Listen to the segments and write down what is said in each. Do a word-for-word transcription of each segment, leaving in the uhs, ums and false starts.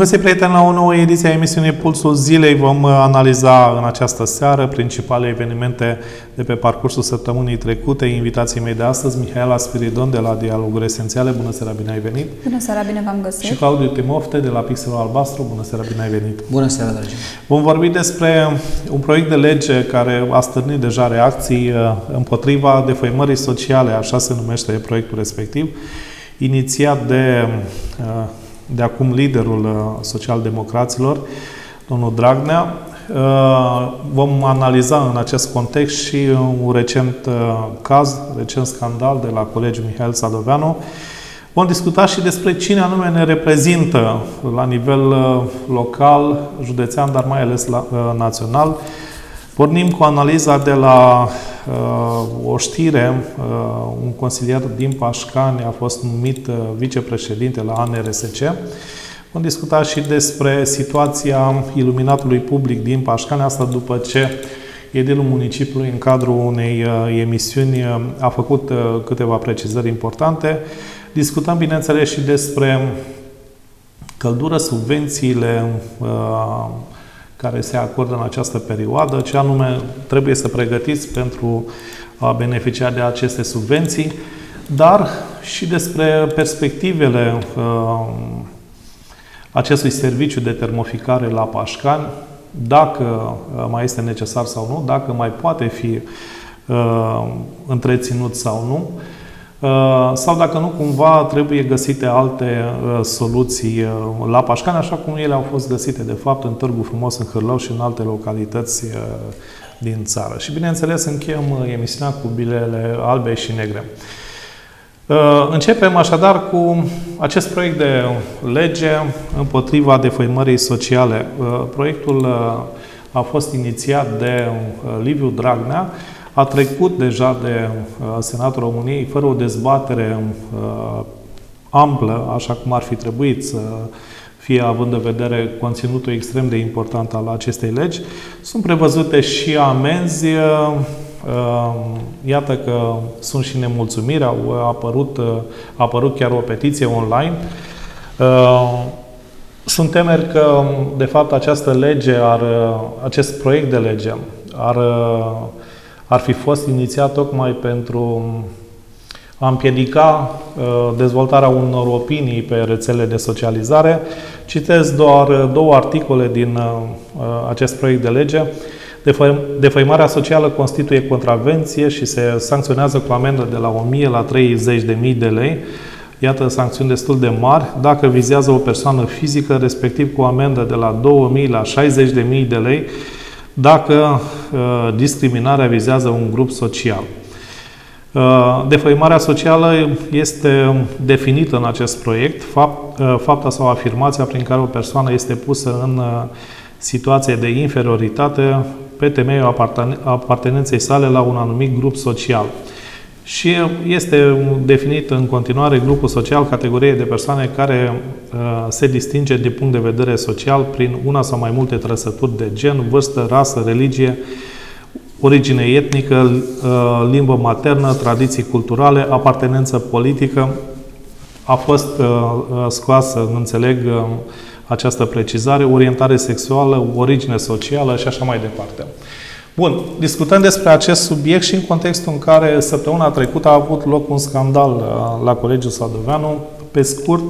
Bun, prieteni, la o nouă ediție a emisiunii Pulsul Zilei vom analiza în această seară principale evenimente de pe parcursul săptămânii trecute. Invitații mei de astăzi, Mihaela Spiridon de la Dialoguri Esențiale. Bună seara, bine ai venit! Bună seara, bine v-am găsit! Și Claudiu Timofte de la Pixelul Albastru. Bună seara, bine ai venit! Bună seara, dragi! Vom vorbi despre un proiect de lege care a stârnit deja reacții împotriva defăimării sociale, așa se numește proiectul respectiv, inițiat de de acum liderul social-democraților, domnul Dragnea. Vom analiza în acest context și un recent caz, recent scandal de la colegiul Mihail Sadoveanu. Vom discuta și despre cine anume ne reprezintă la nivel local, județean, dar mai ales la, național. Pornim cu analiza de la uh, o știre, uh, un consilier din Pașcani a fost numit uh, vicepreședinte la A N R S C. Vom discuta și despre situația iluminatului public din Pașcani, asta după ce edilul municipiului, în cadrul unei uh, emisiuni, uh, a făcut uh, câteva precizări importante. Discutăm, bineînțeles, și despre căldură, subvențiile uh, care se acordă în această perioadă, ce anume trebuie să pregătiți pentru a beneficia de aceste subvenții, dar și despre perspectivele uh, acestui serviciu de termoficare la Pașcani, dacă uh, mai este necesar sau nu, dacă mai poate fi uh, întreținut sau nu, sau dacă nu, cumva trebuie găsite alte uh, soluții uh, la Pașcani, așa cum ele au fost găsite, de fapt, în Târgu Frumos, în Hârlău și în alte localități uh, din țară. Și, bineînțeles, încheiem uh, emisiunea cu bilele albe și negre. Uh, începem, așadar, cu acest proiect de lege împotriva defăimării sociale. Uh, proiectul uh, a fost inițiat de uh, Liviu Dragnea, a trecut deja de uh, Senatul României fără o dezbatere uh, amplă, așa cum ar fi trebuit să fie, având în vedere conținutul extrem de important al acestei legi. Sunt prevăzute și amenzi. Uh, iată că sunt și nemulțumiri. Au apărut, uh, a apărut chiar o petiție online. Uh, sunt temeri că, de fapt, această lege, ar, acest proiect de lege ar ar fi fost inițiat tocmai pentru a împiedica uh, dezvoltarea unor opinii pe rețele de socializare. Citez doar două articole din uh, acest proiect de lege. Defă defăimarea socială constituie contravenție și se sancționează cu amendă de la o mie la treizeci de mii de lei. Iată, sancțiuni destul de mari. Dacă vizează o persoană fizică, respectiv cu amendă de la două mii la șaizeci de mii de lei, dacă uh, discriminarea vizează un grup social. Uh, defăimarea socială este definită în acest proiect, fapt, uh, fapta sau afirmația prin care o persoană este pusă în uh, situație de inferioritate pe temeiul aparten apartenenței sale la un anumit grup social. Și este definit în continuare grupul social, categorie de persoane care uh, se distinge din punct de vedere social prin una sau mai multe trăsături de gen, vârstă, rasă, religie, origine etnică, uh, limbă maternă, tradiții culturale, apartenență politică. A fost uh, scoasă, înțeleg, uh, această precizare, orientare sexuală, origine socială și așa mai departe. Bun, discutăm despre acest subiect și în contextul în care săptămâna trecută a avut loc un scandal la Colegiul Sadoveanu. Pe scurt,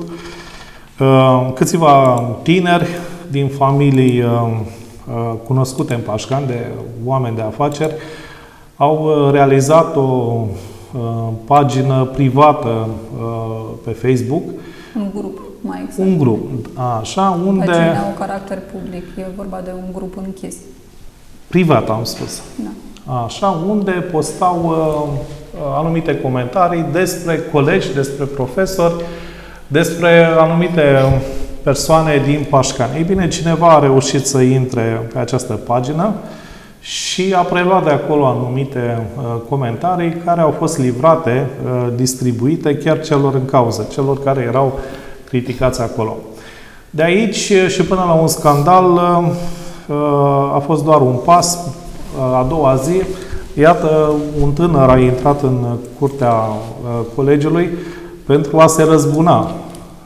câțiva tineri din familii cunoscute în Pașcani, de oameni de afaceri, au realizat o pagină privată pe Facebook. Un grup, mai exact. Un grup, așa, unde... Pagina au caracter public, e vorba de un grup închis. Privat, am spus. Da. Așa, unde postau uh, anumite comentarii despre colegi, despre profesori, despre anumite persoane din Pașcani. Ei bine, cineva a reușit să intre pe această pagină și a preluat de acolo anumite uh, comentarii care au fost livrate, uh, distribuite chiar celor în cauză, celor care erau criticați acolo. De aici și până la un scandal, uh, a fost doar un pas. A doua zi, iată, un tânăr a intrat în curtea colegiului pentru a se răzbuna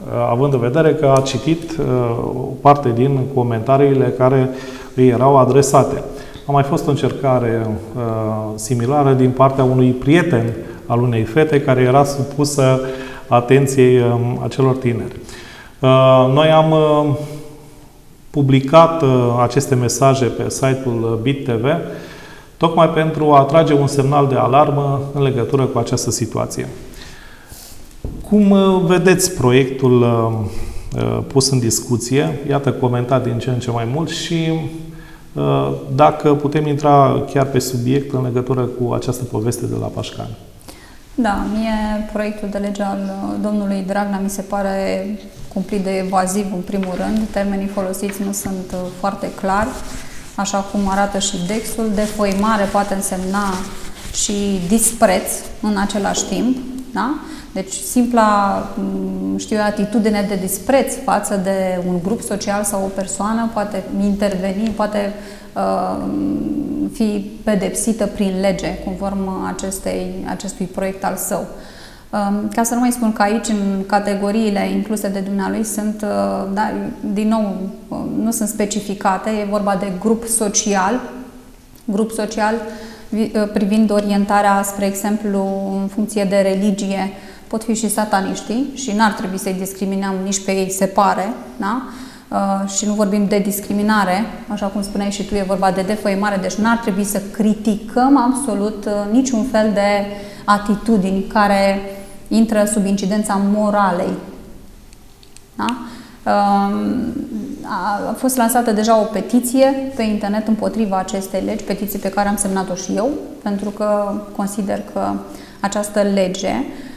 având în vedere că a citit o parte din comentariile care îi erau adresate. A mai fost o încercare similară din partea unui prieten al unei fete care era supusă atenției acelor tineri. Noi am publicat aceste mesaje pe site-ul B I T T V tocmai pentru a trage un semnal de alarmă în legătură cu această situație. Cum vedeți proiectul pus în discuție? Iată, comentat din ce în ce mai mult și dacă putem intra chiar pe subiect în legătură cu această poveste de la Pașcani. Da, mie proiectul de lege al domnului Dragnea mi se pare cumplit de evaziv în primul rând. Termenii folosiți nu sunt foarte clari, așa cum arată și Dexul. Defăimare poate însemna și dispreț în același timp, da? Deci simpla, știu eu, atitudine de dispreț față de un grup social sau o persoană poate interveni, poate uh, fi pedepsită prin lege, conform acestei, acestui proiect al său. Uh, ca să nu mai spun că aici, în categoriile incluse de dumnealui, sunt, uh, da, din nou, uh, nu sunt specificate, e vorba de grup social, grup social uh, privind orientarea, spre exemplu, în funcție de religie, pot fi și sataniștii și n-ar trebui să-i discriminăm nici pe ei, se pare, da? Uh, și nu vorbim de discriminare, așa cum spuneai și tu, e vorba de defăimare, deci n-ar trebui să criticăm absolut uh, niciun fel de atitudini care intră sub incidența moralei. Da? Uh, a fost lansată deja o petiție pe internet împotriva acestei legi, petiție pe care am semnat-o și eu, pentru că consider că această lege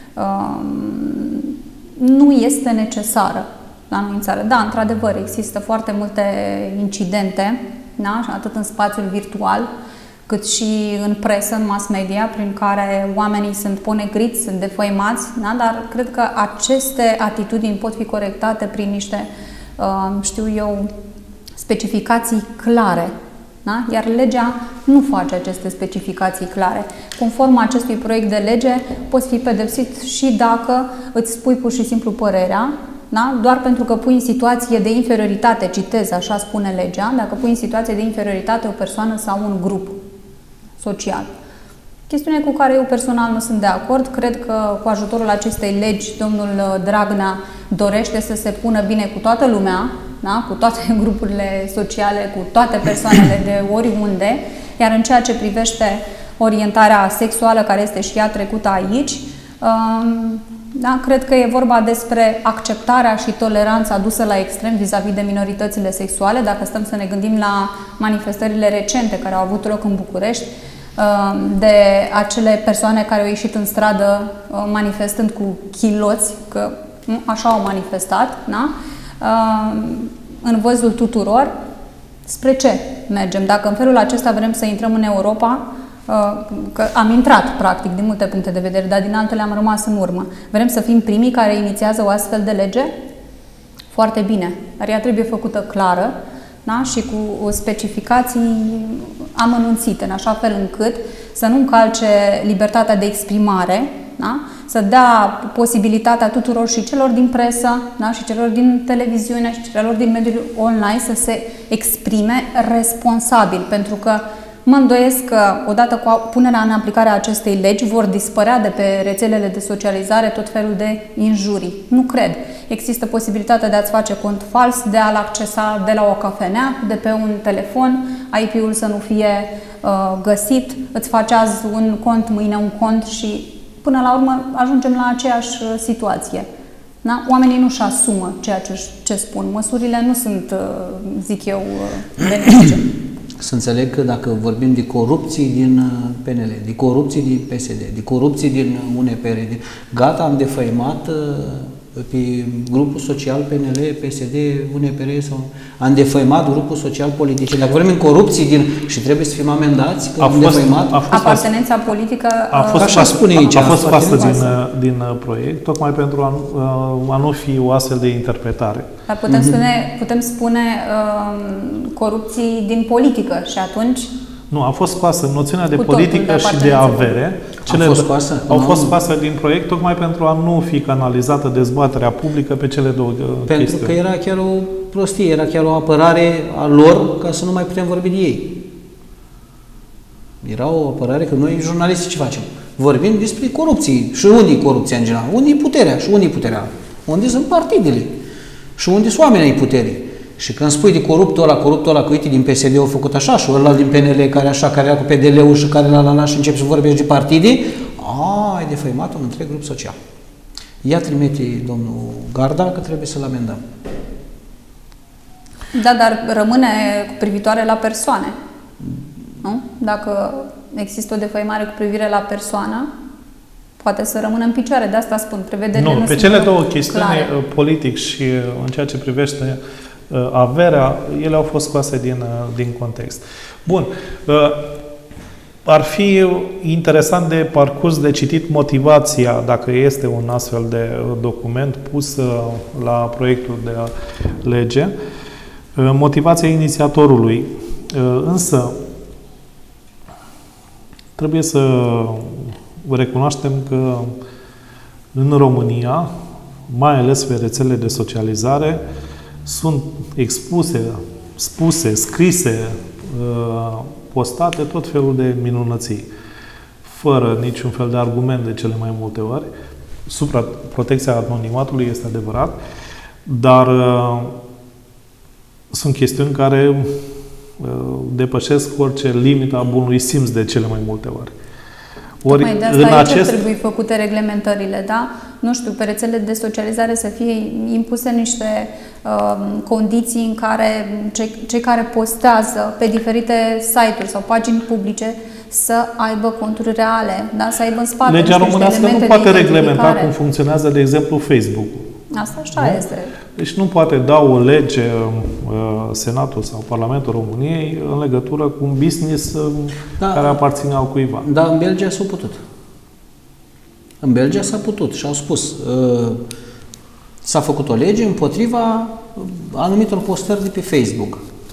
nu este necesară la noi în țară. Da, într-adevăr, există foarte multe incidente, da? Atât în spațiul virtual, cât și în presă, în mass media, prin care oamenii sunt ponegriți, sunt defăimați, da? Dar cred că aceste atitudini pot fi corectate prin niște, știu eu, specificații clare. Da? Iar legea nu face aceste specificații clare. Conform acestui proiect de lege, poți fi pedepsit și dacă îți spui pur și simplu părerea, da? Doar pentru că pui în situație de inferioritate, citez, așa spune legea, dacă pui în situație de inferioritate o persoană sau un grup social. Chestiune cu care eu personal nu sunt de acord. Cred că cu ajutorul acestei legi, domnul Dragnea dorește să se pună bine cu toată lumea, da? Cu toate grupurile sociale, cu toate persoanele de oriunde, iar în ceea ce privește orientarea sexuală, care este și ea trecută aici, da? Cred că e vorba despre acceptarea și toleranța adusă la extrem vis-a-vis de minoritățile sexuale. Dacă stăm să ne gândim la manifestările recente care au avut loc în București, de acele persoane care au ieșit în stradă manifestând cu chiloți, că așa au manifestat, da? În văzul tuturor, spre ce mergem? Dacă în felul acesta vrem să intrăm în Europa, că am intrat, practic, din multe puncte de vedere, dar din altele am rămas în urmă. Vrem să fim primii care inițiază o astfel de lege? Foarte bine, dar ea trebuie făcută clară, da? Și cu specificații amănunțite, în așa fel încât să nu încalce libertatea de exprimare, da? Să dea posibilitatea tuturor și celor din presă, da? Și celor din televiziune și celor din mediul online să se exprime responsabil, pentru că mă îndoiesc că odată cu punerea în aplicare a acestei legi vor dispărea de pe rețelele de socializare tot felul de injurii. Nu cred. Există posibilitatea de a-ți face cont fals, de a-l accesa de la o cafenea, de pe un telefon, I P-ul să nu fie uh, găsit, îți faci azi un cont, mâine un cont și până la urmă ajungem la aceeași uh, situație. Da? Oamenii nu-și asumă ceea ce, ce spun. Măsurile nu sunt, uh, zic eu, uh, benefice. Să înțeleg că dacă vorbim de corupții din P N L, de corupții din P S D, de corupții din U N P R, de... gata, am defăimat pe grupul social P N L, P S D, U N P R, sau am defăimat grupul social politic. Dacă vorbim în corupții din... și trebuie să fim amendați că a am fost, defăimat... A fost apartenența politică... A fost, așa spune aici. A fost fasă din, din proiect, tocmai pentru a, a nu fi o astfel de interpretare. Dar putem spune, putem spune uh, corupții din politică și atunci... Nu, a fost scoasă noțiunea de politică de și de avere, Cele au fost scoase? Au Nu. fost scoase din proiect tocmai pentru a nu fi canalizată dezbaterea publică pe cele două Pentru chestiuni. că era chiar o prostie, era chiar o apărare a lor ca să nu mai putem vorbi de ei. Era o apărare că noi, jurnaliștii, ce facem? Vorbim despre corupții. Și unde e corupția în general? Unde e puterea? Și unde e puterea? Unde sunt partidele? Și unde sunt oamenii puterii? Și când spui de coruptul ăla, coruptul ăla, că uite, din P S D au făcut așa și ăla din P N L care așa, care era cu P D L-ul și care la la la și începi să vorbești de partide, a, ai defăimat un întreg grup social. Ia trimite domnul Garda că trebuie să-l amendăm. Da, dar rămâne cu privitoare la persoane. Nu? Dacă există o defăimare cu privire la persoană, poate să rămână în picioare. De asta spun, prevederile nu, nu pe sunt cele două chestiuni, clare. politic și în ceea ce privește uh, averea, ele au fost scoase din, uh, din context. Bun. Uh, ar fi interesant de parcurs, de citit motivația, dacă este un astfel de document pus uh, la proiectul de lege, uh, motivația inițiatorului. Uh, însă, trebuie să recunoaștem că în România, mai ales pe rețelele de socializare, sunt expuse, spuse, scrise, postate tot felul de minunății, fără niciun fel de argument de cele mai multe ori. Supra protecția anonimatului este adevărat, dar sunt chestiuni care depășesc orice limită a bunului simț de cele mai multe ori. Ori, Tocmai de asta în aici acest... trebuie făcute reglementările, da? Nu știu, pe rețelele de socializare să fie impuse niște uh, condiții în care cei, cei care postează pe diferite site-uri sau pagini publice să aibă conturi reale, da? Să aibă în spate Legea românească nu poate reglementa cum funcționează, de exemplu, Facebook-ul. Asta așa nu? este. Deci nu poate da o lege uh, Senatul sau Parlamentul României în legătură cu un business uh, da, care aparține al cuiva. Dar în Belgia s-a putut. În Belgia s-a putut și au spus uh, s-a făcut o lege împotriva anumitor postări de pe Facebook.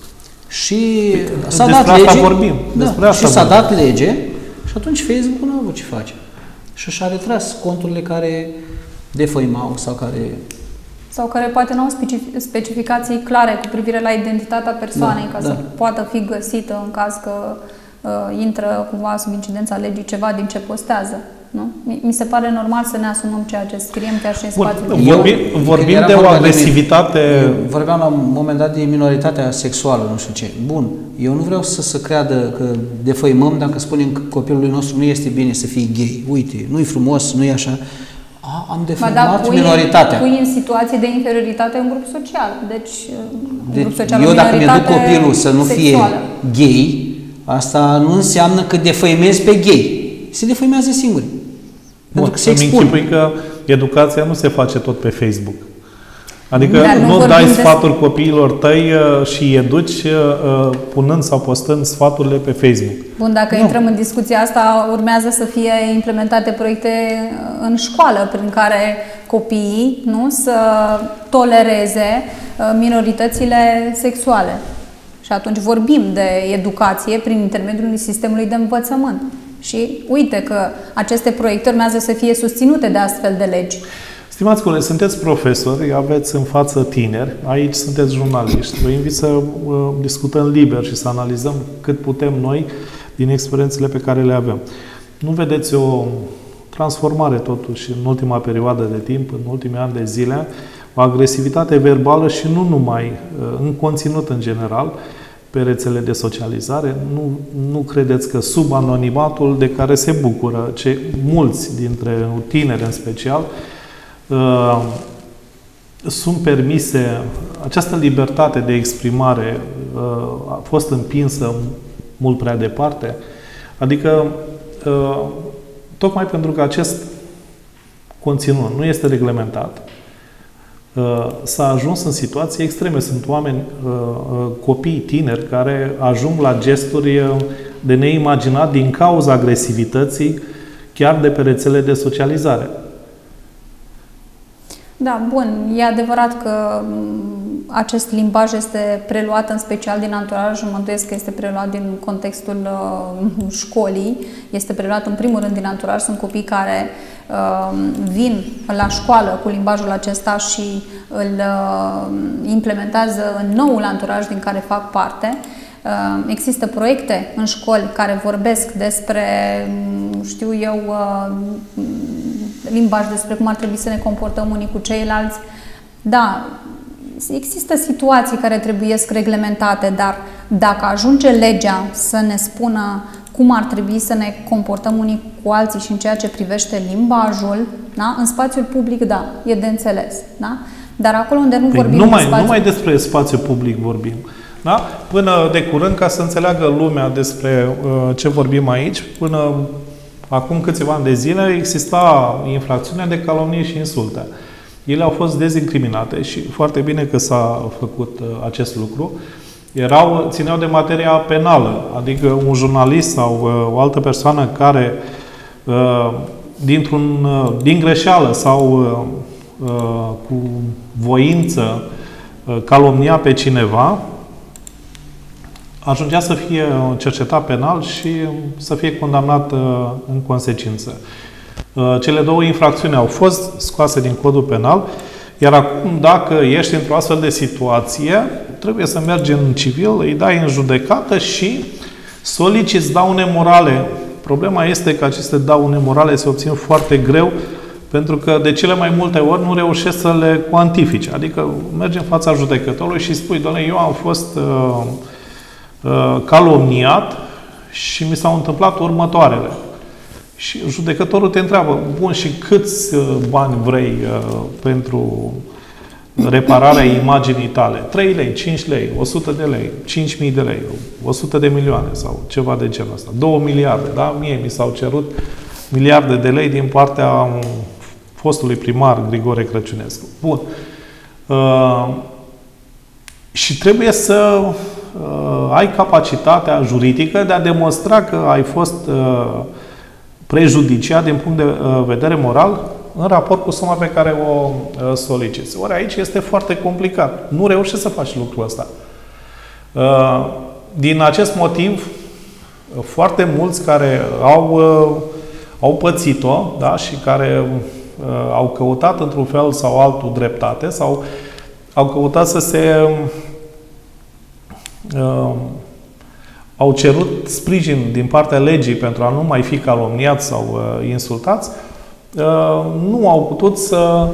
Și s-a dat lege. Vorbim. Da, și s-a dat lege și atunci Facebook nu a avut ce face. Și și-a retras conturile care defăimau sau care... Sau care poate nu au specificații clare cu privire la identitatea persoanei, da, ca da. să poată fi găsită în caz că uh, intră cumva sub incidența legii ceva din ce postează. Nu? Mi se pare normal să ne asumăm ceea ce scriem chiar și în spațiul. Vorbim, vorbim de o agresivitate... De, vorbeam la un moment dat de minoritatea sexuală, nu știu ce. Bun, eu nu vreau să se creadă că defăimăm dacă spunem că copilului nostru nu este bine să fie gay. Uite, nu-i frumos, nu-i așa... A, am defăimat da, pui, minoritatea. Pui în situație de inferioritate în grup social. Deci, deci grup social, eu dacă mi-aduc copilul să nu sexuală. fie gay, asta nu înseamnă că defăimez pe gay. Se defăimează singuri. Pentru că se expun. Că educația nu se face tot pe Facebook. Adică Dar nu, nu dai de... sfaturi copiilor tăi uh, și îi educi uh, punând sau postând sfaturile pe Facebook. Bun, dacă nu. intrăm în discuția asta, urmează să fie implementate proiecte în școală prin care copiii nu să tolereze uh, minoritățile sexuale. Și atunci vorbim de educație prin intermediul sistemului de învățământ. Și uite că aceste proiecte urmează să fie susținute de astfel de legi. Stimați colegi, sunteți profesori, aveți în față tineri, aici sunteți jurnaliști. Vă invit să uh, discutăm liber și să analizăm cât putem noi din experiențele pe care le avem. Nu vedeți o transformare totuși în ultima perioadă de timp, în ultimii ani de zile, o agresivitate verbală și nu numai uh, în conținut în general, pe rețele de socializare. Nu, nu credeți că sub anonimatul de care se bucură cei mulți dintre tineri în special, Uh, sunt permise, această libertate de exprimare uh, a fost împinsă mult prea departe. Adică, uh, tocmai pentru că acest conținut nu este reglementat, uh, s-a ajuns în situații extreme. Sunt oameni, uh, uh, copii, tineri, care ajung la gesturi de neimaginat din cauza agresivității chiar de pe rețele de socializare. Da, bun. E adevărat că acest limbaj este preluat în special din anturaj, mă îndoiesc că este preluat din contextul uh, școlii, este preluat în primul rând din anturaj. Sunt copii care uh, vin la școală cu limbajul acesta și îl uh, implementează în noul anturaj din care fac parte. Uh, există proiecte în școli care vorbesc despre, știu eu, uh, limbaj, despre cum ar trebui să ne comportăm unii cu ceilalți. Da, există situații care trebuie reglementate, dar dacă ajunge legea să ne spună cum ar trebui să ne comportăm unii cu alții și în ceea ce privește limbajul, da? În spațiul public, da, e de înțeles. Da? Dar acolo unde nu păi vorbim numai, spațiu... numai despre spațiu public vorbim. Da? Până de curând, ca să înțeleagă lumea despre uh, ce vorbim aici, până acum câțiva ani de zile exista infracțiunea de calomnie și insulte. Ele au fost dezincriminate și foarte bine că s-a făcut uh, acest lucru. Erau, țineau de materia penală, adică un jurnalist sau uh, o altă persoană care uh, dintr-un, uh, din greșeală sau uh, uh, cu voință uh, calomnia pe cineva, ajungea să fie cercetat penal și să fie condamnat uh, în consecință. Uh, cele două infracțiuni au fost scoase din codul penal, iar acum, dacă ești într-o astfel de situație, trebuie să mergi în civil, îi dai în judecată și soliciți daune morale. Problema este că aceste daune morale se obțin foarte greu, pentru că de cele mai multe ori nu reușești să le cuantifici. Adică mergi în fața judecătorului și spui, doamne, eu am fost uh, uh, calomniat și mi s-au întâmplat următoarele. Și judecătorul te întreabă, bun, și câți bani vrei uh, pentru repararea imaginii tale? trei lei, cinci lei, o sută de lei, cinci mii de lei, o sută de milioane sau ceva de genul ăsta. două miliarde, da? Mie mi s-au cerut miliarde de lei din partea fostului primar Grigore Crăciunescu. Bun. Uh, și trebuie să uh, ai capacitatea juridică de a demonstra că ai fost uh, prejudiciat din punct de vedere moral în raport cu suma pe care o soliciți. Ori aici este foarte complicat. Nu reușești să faci lucrul ăsta. Din acest motiv, foarte mulți care au, au pățit-o, da, și care au căutat într-un fel sau altul dreptate sau au căutat să se au cerut sprijin din partea legii pentru a nu mai fi calomniați sau uh, insultați, uh, nu au putut să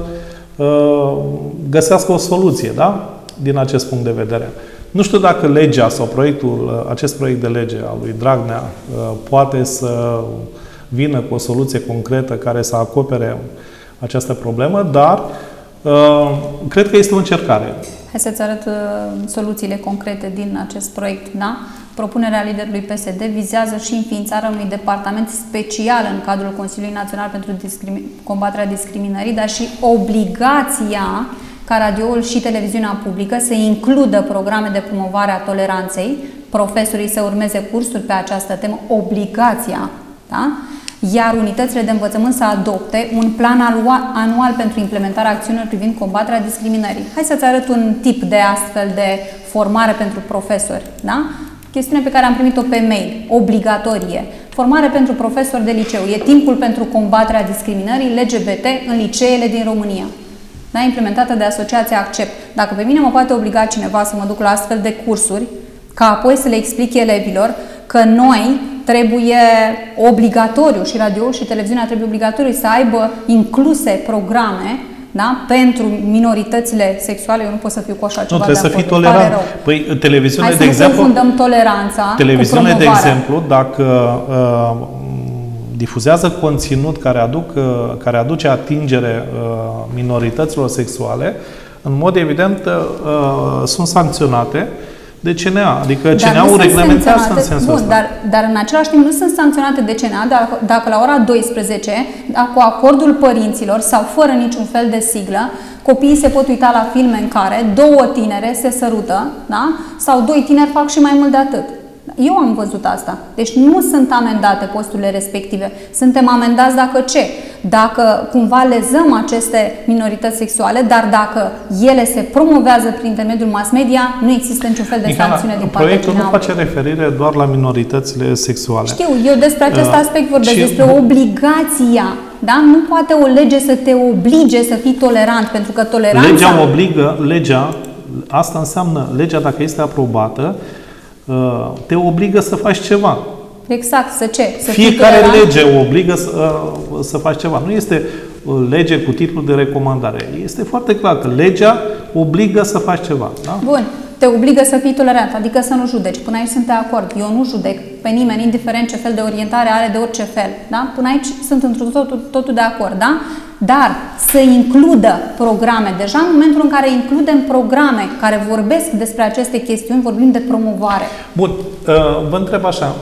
uh, găsească o soluție, da? Din acest punct de vedere. Nu știu dacă legea sau proiectul, acest proiect de lege al lui Dragnea uh, poate să vină cu o soluție concretă care să acopere această problemă, dar uh, cred că este o încercare. Hai să-ți arăt uh, soluțiile concrete din acest proiect, da? Propunerea liderului P S D vizează și înființarea unui departament special în cadrul Consiliului Național pentru discrimi combaterea discriminării, dar și obligația ca radioul și televiziunea publică să includă programe de promovare a toleranței, profesorii să urmeze cursuri pe această temă, obligația, da? Iar unitățile de învățământ să adopte un plan anual pentru implementarea acțiunilor privind combaterea discriminării. Hai să-ți arăt un tip de astfel de formare pentru profesori, da? Chestiune pe care am primit-o pe mail, obligatorie. Formare pentru profesori de liceu. E timpul pentru combaterea discriminării L G B T în liceele din România. Da? Implementată de Asociația Accept. Dacă pe mine mă poate obliga cineva să mă duc la astfel de cursuri, ca apoi să le explic elevilor că noi trebuie obligatoriu și radioul și televiziunea trebuie obligatoriu să aibă incluse programe, da? Pentru minoritățile sexuale. Eu nu pot să fiu cu așa ceva. Nu, trebuie să fii tolerant. Păi, televiziune, Hai de să exemplu, nu confundăm toleranța televiziune, cu de exemplu, dacă uh, difuzează conținut care, aduc, uh, care aduce atingere uh, minorităților sexuale, în mod evident uh, sunt sancționate de C N A. Adică C N A-ul reglementează în sensul bun, ăsta. Dar, dar în același timp nu sunt sancționate de C N A dacă, dacă la ora douăsprezece, cu acordul părinților sau fără niciun fel de siglă, copiii se pot uita la filme în care două tinere se sărută, da? Sau doi tineri fac și mai mult de atât. Eu am văzut asta. Deci nu sunt amendate posturile respective. Suntem amendați dacă ce? Dacă cumva lezăm aceste minorități sexuale, dar dacă ele se promovează prin intermediul mass media, nu există niciun fel de Mihaela, sancțiune din partea proiectul nu cineva. face referire doar la minoritățile sexuale. Știu, eu despre acest aspect vorbesc, Și- despre obligația. Da? Nu poate o lege să te oblige să fii tolerant, pentru că toleranța... Legea obligă, legea, asta înseamnă, legea dacă este aprobată, te obligă să faci ceva. Exact, să ce? Să fii Fiecare tolerant? lege obligă să, să faci ceva. Nu este lege cu titlul de recomandare. Este foarte clar că legea obligă să faci ceva. Da? Bun, te obligă să fii tolerant, adică să nu judeci. Până aici sunt de acord. Eu nu judec pe nimeni, indiferent ce fel de orientare are, de orice fel. Da? Până aici sunt într totul, totul de acord. Da? Dar să includă programe, deja în momentul în care includem programe care vorbesc despre aceste chestiuni, vorbim de promovare. Bun, vă întreb așa,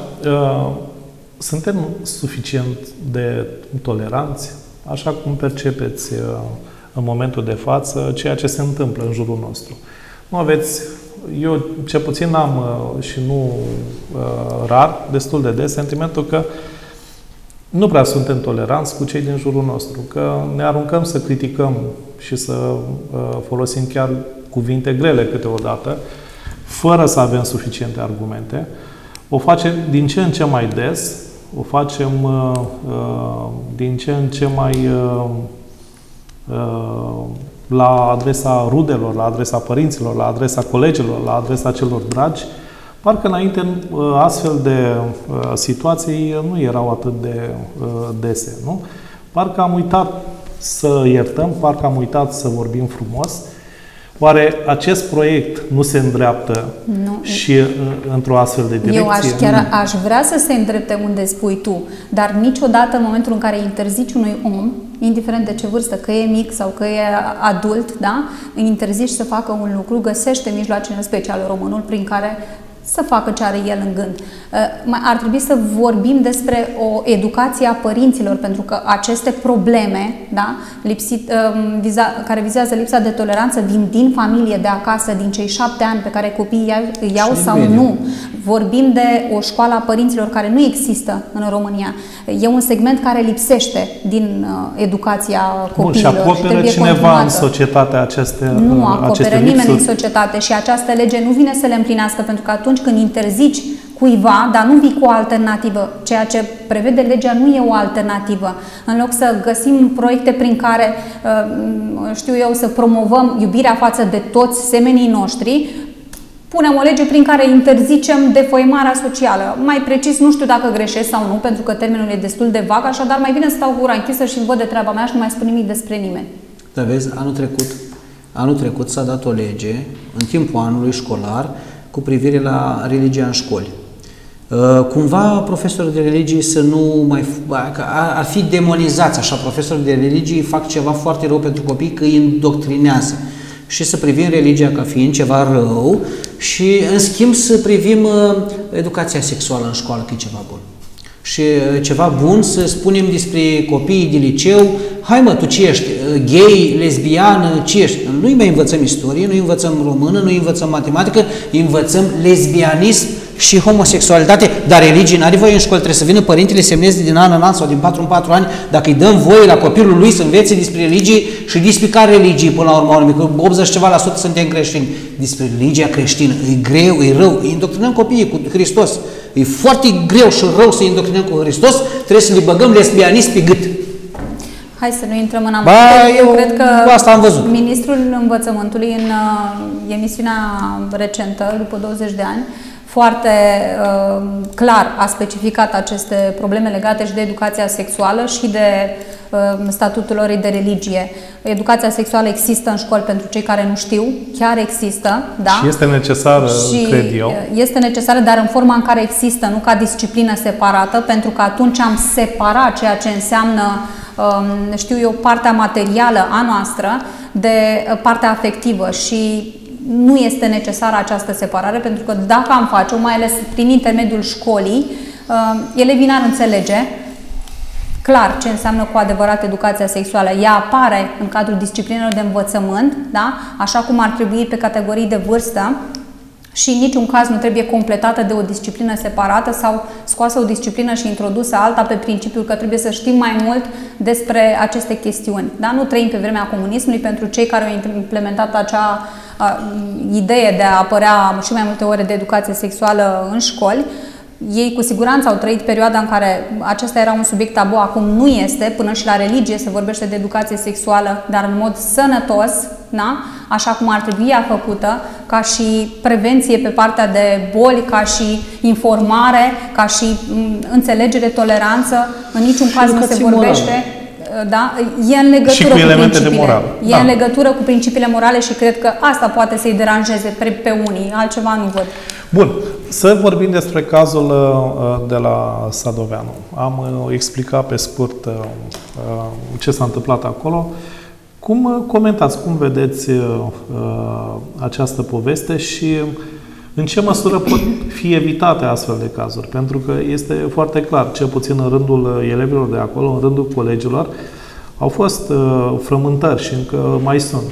suntem suficient de toleranți, așa cum percepeți în momentul de față ceea ce se întâmplă în jurul nostru? Nu aveți, eu ce puțin am și nu rar, destul de des, sentimentul că nu prea suntem toleranți cu cei din jurul nostru, că ne aruncăm să criticăm și să folosim chiar cuvinte grele câteodată, fără să avem suficiente argumente. O facem din ce în ce mai des, o facem uh, din ce în ce mai uh, uh, la adresa rudelor, la adresa părinților, la adresa colegilor, la adresa celor dragi. Parcă înainte uh, astfel de uh, situații nu erau atât de uh, dese, nu? Parcă am uitat să iertăm, parcă am uitat să vorbim frumos. Oare acest proiect nu se îndreaptă nu. și într-o astfel de direcție? Eu aș, chiar aș vrea să se îndrepte unde spui tu, dar niciodată în momentul în care interzici unui om, indiferent de ce vârstă, că e mic sau că e adult, da, îi interzici să facă un lucru, găsește mijloace, în special românul, prin care să facă ce are el în gând. Ar trebui să vorbim despre o educație a părinților, pentru că aceste probleme, da, lipsit, viza, care vizează lipsa de toleranță din, din familie, de acasă, din cei șapte ani pe care copiii îi iau sau nu. Vorbim de o școală a părinților care nu există în România. E un segment care lipsește din educația copiilor. Bun, și acoperă cineva continuată. În societate aceste Nu acoperă aceste nimeni lipsuri. în societate și această lege nu vine să le împlinească, pentru că atunci când interzici cuiva, dar nu vii cu o alternativă, ceea ce prevede legea nu e o alternativă. În loc să găsim proiecte prin care, știu eu, să promovăm iubirea față de toți semenii noștri, punem o lege prin care interzicem defăimarea socială. Mai precis, nu știu dacă greșesc sau nu, pentru că termenul e destul de vag, așadar mai bine să stau cu ura închisă și văd de treaba mea și nu mai spun nimic despre nimeni. Dar vezi, anul trecut, anul trecut s-a dat o lege, în timpul anului școlar, cu privire la religia în școli. Cumva profesorii de religie să nu mai... ar fi demonizați așa, profesorii de religie fac ceva foarte rău pentru copii, că îi îndoctrinează. Și să privim religia ca fiind ceva rău și, în schimb, să privim educația sexuală în școală, că e ceva bun. Și ceva bun să spunem despre copiii de liceu, hai mă, tu ce ești, gay, lesbiană, ce ești? Nu-i mai învățăm istorie, nu-i învățăm română, nu-i învățăm matematică, învățăm lesbianism și homosexualitate, dar religie n-are voie în școală, trebuie să vină părintele, semneze din an în an sau din patru în patru ani, dacă îi dăm voie la copilul lui să învețe despre religie și despre care religie până la urmă, că optzeci ceva la sută suntem creștini, despre religia creștină, e greu, e rău, îi indoctrinăm copiii cu Hristos, e foarte greu și rău să îi indoctrinăm cu Hristos, trebuie să le băgăm lesbianism pe gât. Hai să nu intrăm în amănunte. Eu, eu cred că asta am văzut. Ministrul Învățământului în uh, emisiunea recentă, după douăzeci de ani, foarte uh, clar a specificat aceste probleme legate și de educația sexuală și de uh, statutul lor de religie. Educația sexuală există în școli, pentru cei care nu știu, chiar există, da? Și este necesară, și cred eu. Este necesară, dar în forma în care există, nu ca disciplină separată, pentru că atunci am separat ceea ce înseamnă, um, știu eu, partea materială a noastră de partea afectivă și nu este necesară această separare, pentru că dacă am face-o, mai ales prin intermediul școlii, elevii n-ar înțelege clar ce înseamnă cu adevărat educația sexuală. Ea apare în cadrul disciplinelor de învățământ, da? Așa cum ar trebui pe categorii de vârstă, și în niciun caz nu trebuie completată de o disciplină separată sau scoasă o disciplină și introdusă alta pe principiul că trebuie să știm mai mult despre aceste chestiuni. Da? Nu trăim pe vremea comunismului. Pentru cei care au implementat acea a, idee de a apărea și mai multe ore de educație sexuală în școli, ei cu siguranță au trăit perioada în care acesta era un subiect tabu, acum nu este, până și la religie se vorbește de educație sexuală, dar în mod sănătos, da? Așa cum ar trebui ea făcută, ca și prevenție pe partea de boli, ca și informare, ca și înțelegere, toleranță, în niciun caz nu se vorbește. Da? E în legătură cu, cu elemente principiile. De moral. E da. în legătură cu principiile morale și cred că asta poate să-i deranjeze pe, pe unii, altceva nu văd. Bun, să vorbim despre cazul de la Sadoveanu. Am explicat pe scurt ce s-a întâmplat acolo. Cum comentați, cum vedeți această poveste și în ce măsură pot fi evitate astfel de cazuri? Pentru că este foarte clar, cel puțin în rândul elevilor de acolo, în rândul colegilor, au fost uh, frământări și încă mai sunt.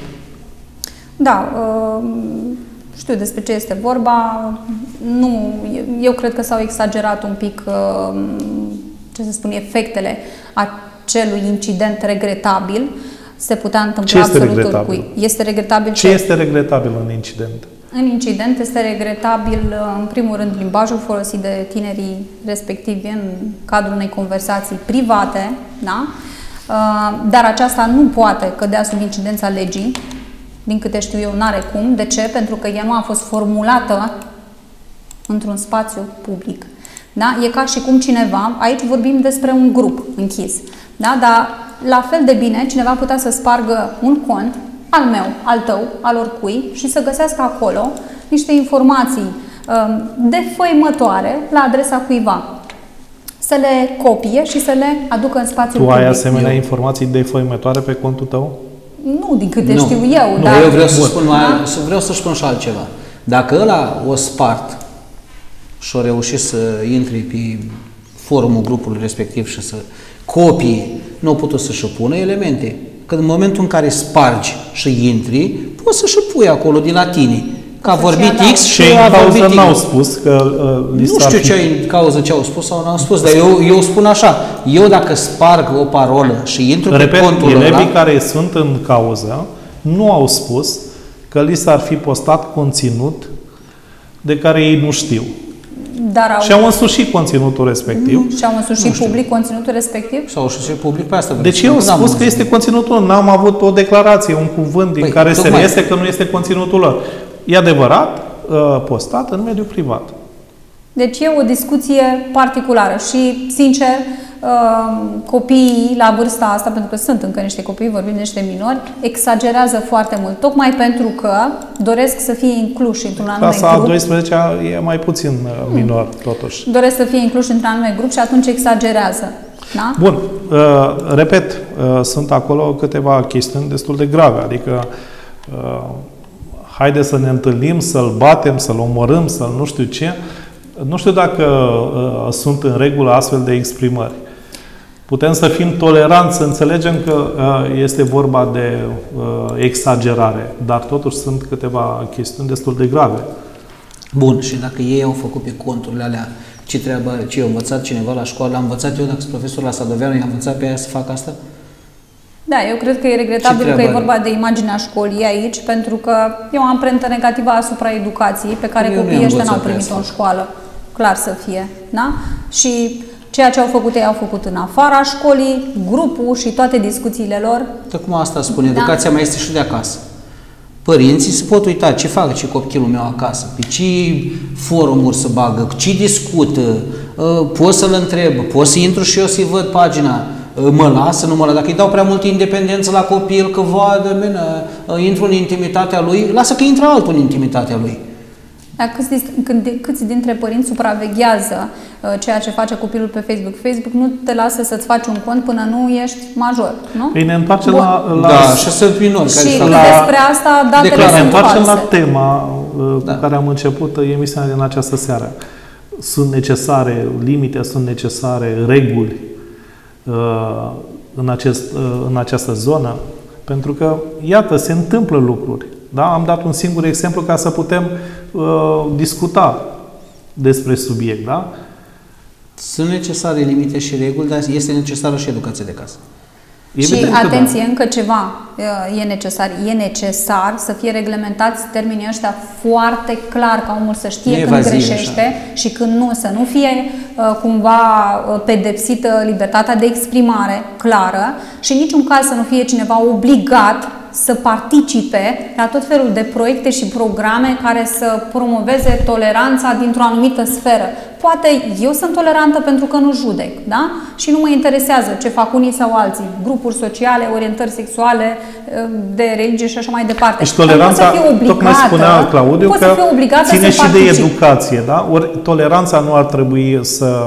Da, uh, știu despre ce este vorba. Nu, eu cred că s-au exagerat un pic, uh, ce să spun, efectele acelui incident regretabil. Se putea întâmpla absolut oricui. Este regretabil. Ce este regretabil în incident? În incident este regretabil, în primul rând, limbajul folosit de tinerii respectivi în cadrul unei conversații private, da? Dar aceasta nu poate cădea sub incidența legii, din câte știu eu, n-are cum. De ce? Pentru că ea nu a fost formulată într-un spațiu public. Da? E ca și cum cineva, aici vorbim despre un grup închis, da? Dar la fel de bine cineva putea să spargă un cont, al meu, al tău, al oricui, și să găsească acolo niște informații um, defăimătoare la adresa cuiva. Să le copie și să le aducă în spațiul public. Tu ai asemenea eu. informații defăimătoare pe contul tău? Nu, din câte nu. știu eu. Nu, dar... eu vreau să spun, mai, da? vreau să spun și altceva. Dacă ăla o spart și o reușit să intri pe forumul grupului respectiv și să copie, nu au putut să-și pună elemente. Că în momentul în care spargi și intri, poți să-și pui acolo din la tine. Că a vorbit X și a vorbit Y. n-au spus că uh, Nu știu ce în cauză ce au spus sau n-au spus, dar eu, eu spun așa. Eu dacă sparg o parolă și intru Repet, pe contul ăla... elevii care sunt în cauză nu au spus că li s-ar fi postat conținut de care ei nu știu. Dar au... Și au însușit conținutul respectiv. Mm, și au însușit public conținutul respectiv? Sau însușit public pe asta. Deci eu am spus că este conținutul. N-am avut o declarație, un cuvânt din păi, care se reiese că nu este conținutul lor. E adevărat, postat în mediul privat. Deci e o discuție particulară și, sincer, copiii la vârsta asta, pentru că sunt încă niște copii, vorbim de niște minori, exagerează foarte mult, tocmai pentru că doresc să fie incluși într-un anume grup. Clasa a douăsprezecea e mai puțin minor, totuși. Doresc să fie incluși într-un anume grup și atunci exagerează. Da? Bun. Uh, repet, uh, sunt acolo câteva chestiuni destul de grave, adică uh, haide să ne întâlnim, să-l batem, să-l omorâm, să-l nu știu ce. Nu știu dacă uh, sunt în regulă astfel de exprimări. Putem să fim toleranți, să înțelegem că uh, este vorba de uh, exagerare, dar totuși sunt câteva chestiuni destul de grave. Bun, și dacă ei au făcut pe conturile alea, ce treabă are? Ce, a învățat cineva la școală? Am învățat eu, dacă sunt profesor la Sadoveanu, i-am învățat pe aia să facă asta? Da, eu cred că e regretabil că e vorba de imaginea școlii aici, pentru că e o amprentă negativă asupra educației pe care eu copiii ăștia n-au primit-o în școală. Clar să fie, da? Și ceea ce au făcut ei au făcut în afara școlii, grupul și toate discuțiile lor. Tocmai asta spune, educația da. mai este și de acasă. Părinții se pot uita ce fac ce copilul meu acasă, pe ce forumuri să bagă, ce discută, pot să-l întreb, pot să intru și eu să-i văd pagina, mă lasă, nu mă lasă. Dacă îi dau prea multă independență la copil, că vadă, mine, intru în intimitatea lui, lasă că intră altul în intimitatea lui. Dar câți, câți dintre părinți supraveghează uh, ceea ce face copilul pe Facebook? Facebook nu te lasă să-ți faci un cont până nu ești major, nu? Ei ne întoarcem la, la... Da, și sunt minori. Și care la... despre asta datele declar, sunt ne întoarcem false. la tema uh, da. cu care am început emisiunea din această seară. Sunt necesare limite, sunt necesare reguli uh, în, acest, uh, în această zonă, pentru că, iată, se întâmplă lucruri. Da? Am dat un singur exemplu ca să putem uh, discuta despre subiect. Da? Sunt necesare limite și reguli, dar este necesară și educație de casă. Și atenție, da. încă ceva e necesar. E necesar să fie reglementați termenii ăștia foarte clar, ca omul să știe când greșește așa. Și când nu, să nu fie uh, cumva pedepsită libertatea de exprimare clară și în niciun caz să nu fie cineva obligat să participe la tot felul de proiecte și programe care să promoveze toleranța dintr-o anumită sferă. Poate eu sunt tolerantă pentru că nu judec, da? Și nu mă interesează ce fac unii sau alții, grupuri sociale, orientări sexuale, de religie și așa mai departe. Deci toleranța, tocmai spunea Claudiu, că ține și de educație, da? Ori toleranța nu ar trebui să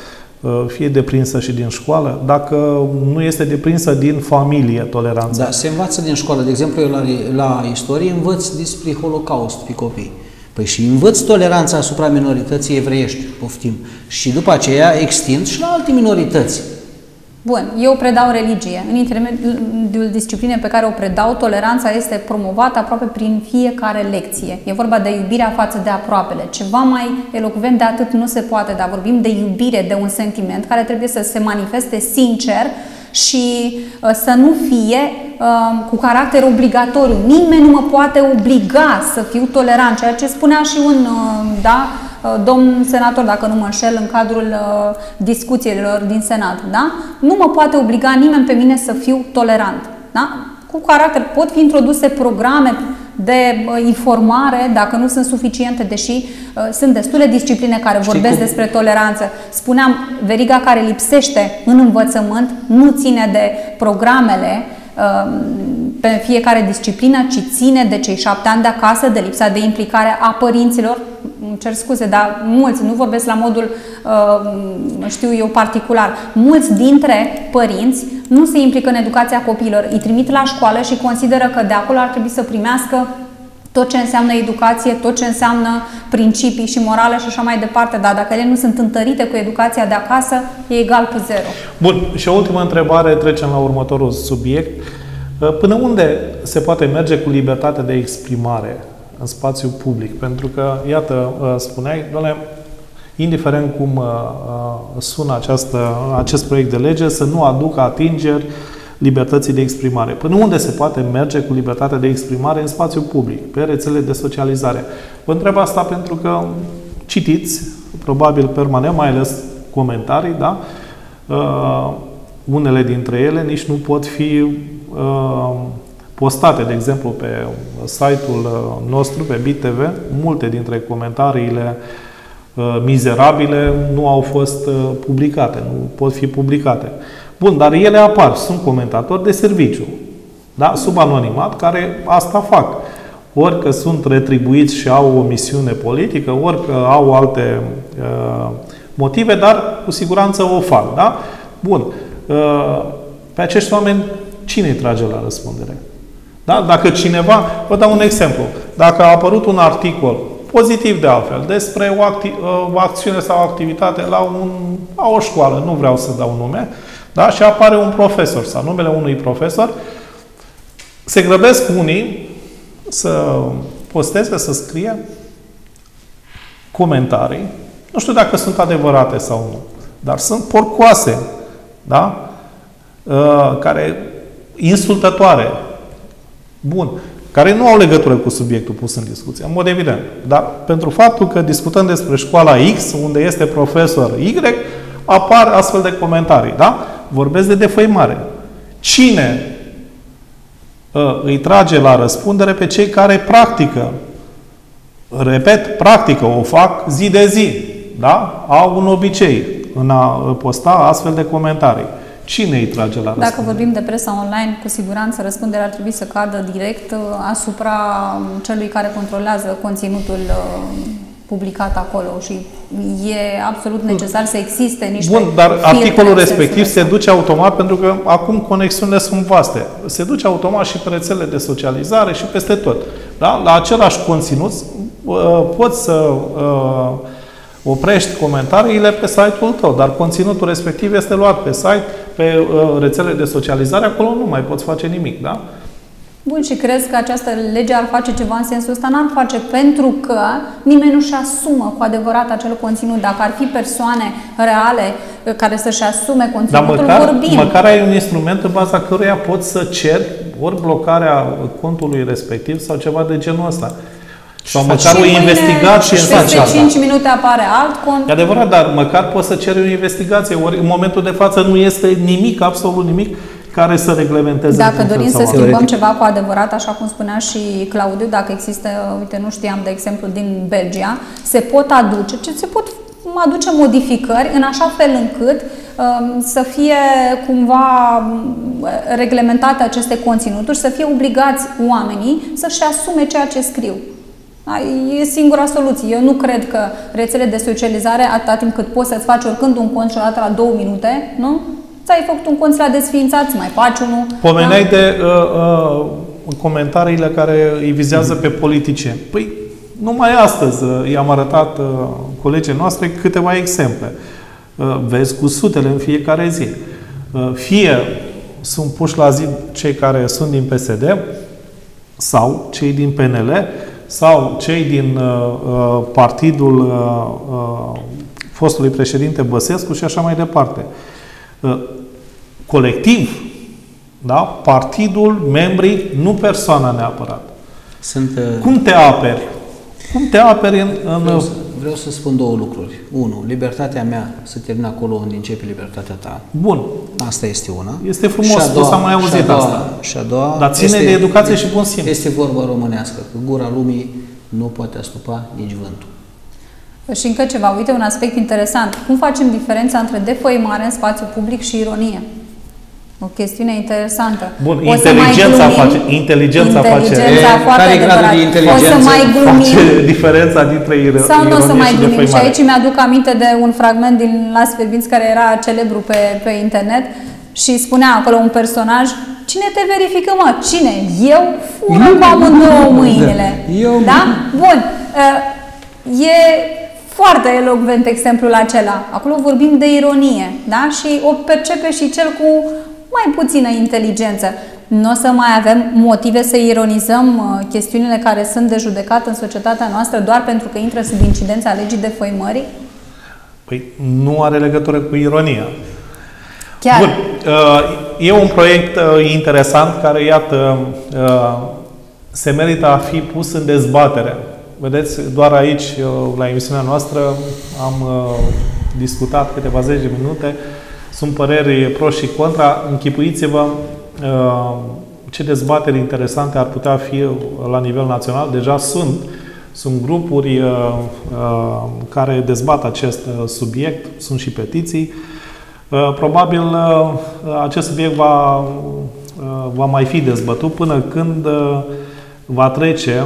fie deprinsă și din școală, dacă nu este deprinsă din familie toleranța. Da, se învață din școală. De exemplu, eu la, la istorie învăț despre Holocaust pe copii. Păi și învăț toleranța asupra minorității evreiești, poftim. Și după aceea extind și la alte minorități. Bun, eu predau religie. În intermediul disciplinei pe care o predau, toleranța este promovată aproape prin fiecare lecție. E vorba de iubirea față de aproapele. Ceva mai elocvent de atât nu se poate, dar vorbim de iubire, de un sentiment care trebuie să se manifeste sincer și uh, să nu fie uh, cu caracter obligatoriu. Nimeni nu mă poate obliga să fiu tolerant, ceea ce spunea și un uh, da, uh, domn senator, dacă nu mă înșel, în cadrul uh, discuțiilor din Senat. Da? Nu mă poate obliga nimeni pe mine să fiu tolerant. Da? Cu caracter pot fi introduse programe de uh, informare, dacă nu sunt suficiente, deși uh, sunt destule discipline care Știi vorbesc cum? despre toleranță. Spuneam, veriga care lipsește în învățământ nu ține de programele uh, pe fiecare disciplină, ci ține de cei șapte ani de acasă, de lipsa de implicare a părinților. Îmi cer scuze, dar mulți, nu vorbesc la modul, uh, știu eu, particular, mulți dintre părinți nu se implică în educația copiilor, îi trimit la școală și consideră că de acolo ar trebui să primească tot ce înseamnă educație, tot ce înseamnă principii și morală și așa mai departe, dar dacă ele nu sunt întărite cu educația de acasă, e egal cu zero. Bun, și o ultimă întrebare, trecem la următorul subiect. Până unde se poate merge cu libertatea de exprimare în spațiu public? Pentru că, iată, spuneai, doamne, indiferent cum sună această, acest proiect de lege, să nu aducă atingeri libertății de exprimare. Până unde se poate merge cu libertatea de exprimare în spațiu public, pe rețelele de socializare? Vă întreb asta pentru că citiți, probabil permanent, mai ales comentarii, da? Uh, unele dintre ele nici nu pot fi uh, postate, de exemplu, pe site-ul nostru, pe B I T T V. Multe dintre comentariile uh, mizerabile nu au fost uh, publicate, nu pot fi publicate. Bun, dar ele apar, sunt comentatori de serviciu, da? Sub anonimat, care asta fac. Ori că sunt retribuiți și au o misiune politică, ori că au alte uh, motive, dar cu siguranță o fac. Da? Bun. Uh, pe acești oameni, cine îi trage la răspundere? Da? Dacă cineva, vă dau un exemplu, dacă a apărut un articol, pozitiv de altfel, despre o, acti- o acțiune sau o activitate la, un, la o școală, nu vreau să dau nume, da? Și apare un profesor sau numele unui profesor, se grăbesc unii să posteze, să scrie comentarii, nu știu dacă sunt adevărate sau nu, dar sunt porcoase, da? Uh, care insultătoare, bun, care nu au legătură cu subiectul pus în discuție, în mod evident. Dar pentru faptul că discutăm despre școala X, unde este profesor Y, apar astfel de comentarii, da? Vorbesc de defăimare. Cine uh, îi trage la răspundere pe cei care practică, repet, practică, o fac zi de zi, da? Au un obicei în a posta astfel de comentarii. Cine îi trage la răspundere? Dacă vorbim de presa online, cu siguranță răspunderea ar trebui să cadă direct asupra celui care controlează conținutul publicat acolo și e absolut necesar să existe niște Bun, dar articolul respectiv se duce automat, pentru că acum conexiunile sunt vaste. Se duce automat și pe rețelele de socializare și peste tot. Da? La același conținut poți să oprești comentariile pe site-ul tău, dar conținutul respectiv este luat pe site, pe rețelele de socializare, acolo nu mai poți face nimic, da? Bun, și crezi că această lege ar face ceva în sensul ăsta? N-ar face, pentru că nimeni nu-și asumă cu adevărat acel conținut. Dacă ar fi persoane reale care să-și asume conținutul, dar măcar, vorbim. măcar ai un instrument în baza căruia poți să ceri ori blocarea contului respectiv sau ceva de genul ăsta. Sau măcar o investigație în peste cinci minute apare alt cont. E adevărat, dar măcar poți să ceri o investigație. Ori în momentul de față nu este nimic, absolut nimic, care să reglementeze. Dacă dorim să schimbăm teoretic ceva cu adevărat, așa cum spunea și Claudiu, dacă există, uite, nu știam, de exemplu, din Belgia, se pot aduce, se pot aduce modificări în așa fel încât um, să fie cumva reglementate aceste conținuturi, să fie obligați oamenii să-și asume ceea ce scriu. E singura soluție. Eu nu cred că rețele de socializare, atâta timp cât poți să-ți faci oricând un cont și odată la două minute, nu? Ți-ai făcut un cont, l-a desființat, mai faci unul. Pomeneai da? de uh, uh, comentariile care îi vizează pe politicieni. Păi, numai astăzi uh, i-am arătat uh, colegii noastre câteva exemple. Uh, vezi cu sutele în fiecare zi. Uh, fie sunt puși la zi cei care sunt din P S D sau cei din P N L sau cei din uh, partidul uh, uh, fostului președinte Băsescu și așa mai departe. Uh, colectiv, da? Partidul, membrii, nu persoana neapărat. Sunt, uh... Cum te aperi? Cum te aperi în... în... Vreau, să, vreau să spun două lucruri. Unu, libertatea mea să termină acolo unde începe libertatea ta. Bun. Asta este una. Este frumos, spus, am mai auzit asta. Și a doua, dar ține este, de educație și bun simț. Este vorba românească, că gura lumii nu poate astupa nici vântul. Și încă ceva, uite un aspect interesant. Cum facem diferența între defăimare în spațiu public și ironie? O chestiune interesantă. Bun, o inteligența glumim, face. Inteligența, inteligența face. foarte care gradul de inteligență? O să mai glumim. Face diferența dintre ironie sau nu o să mai și glumim. defăimare. Și aici mi-aduc aminte de un fragment din Las Fierbinți care era celebru pe, pe internet și spunea acolo un personaj: cine te verifică, mă? Cine? Eu? Fură cu amândouă mâinile. Eu... Da? Bun. E foarte elocvent exemplul acela. Acolo vorbim de ironie, da? Și o percepe și cel cu mai puțină inteligență. Nu o să mai avem motive să ironizăm chestiunile care sunt de judecat în societatea noastră doar pentru că intră sub incidența legii defăimării? Păi nu are legătură cu ironia. Chiar. Bun. E un proiect interesant care, iată, se merită a fi pus în dezbatere. Vedeți, doar aici, la emisiunea noastră, am discutat câteva zeci de minute. Sunt păreri pro și contra. Închipuiți-vă ce dezbateri interesante ar putea fi la nivel național. Deja sunt. Sunt grupuri care dezbat acest subiect. Sunt și petiții. Probabil acest subiect va, va mai fi dezbătut până când va trece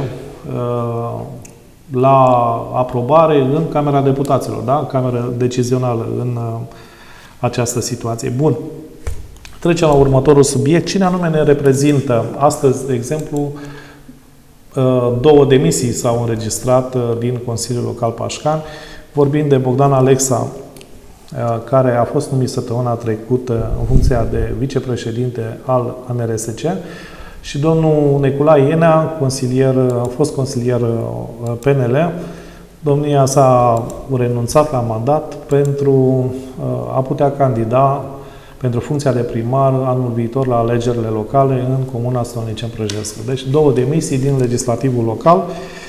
la aprobare în Camera Deputaților, da? Camera decizională în această situație. Bun. Trecem la următorul subiect. Cine anume ne reprezintă? Astăzi, de exemplu, două demisii s-au înregistrat din Consiliul Local Pașcani. Vorbim de Bogdan Alexa, care a fost numit săptămâna trecută în funcția de vicepreședinte al A N R S C, și domnul Nicolae Ienea, consilier, a fost consilier P N L. Domnia s-a renunțat la mandat pentru a putea candida pentru funcția de primar anul viitor la alegerile locale în Comuna Stolniceni-Prăjescu. Deci două demisii din legislativul local.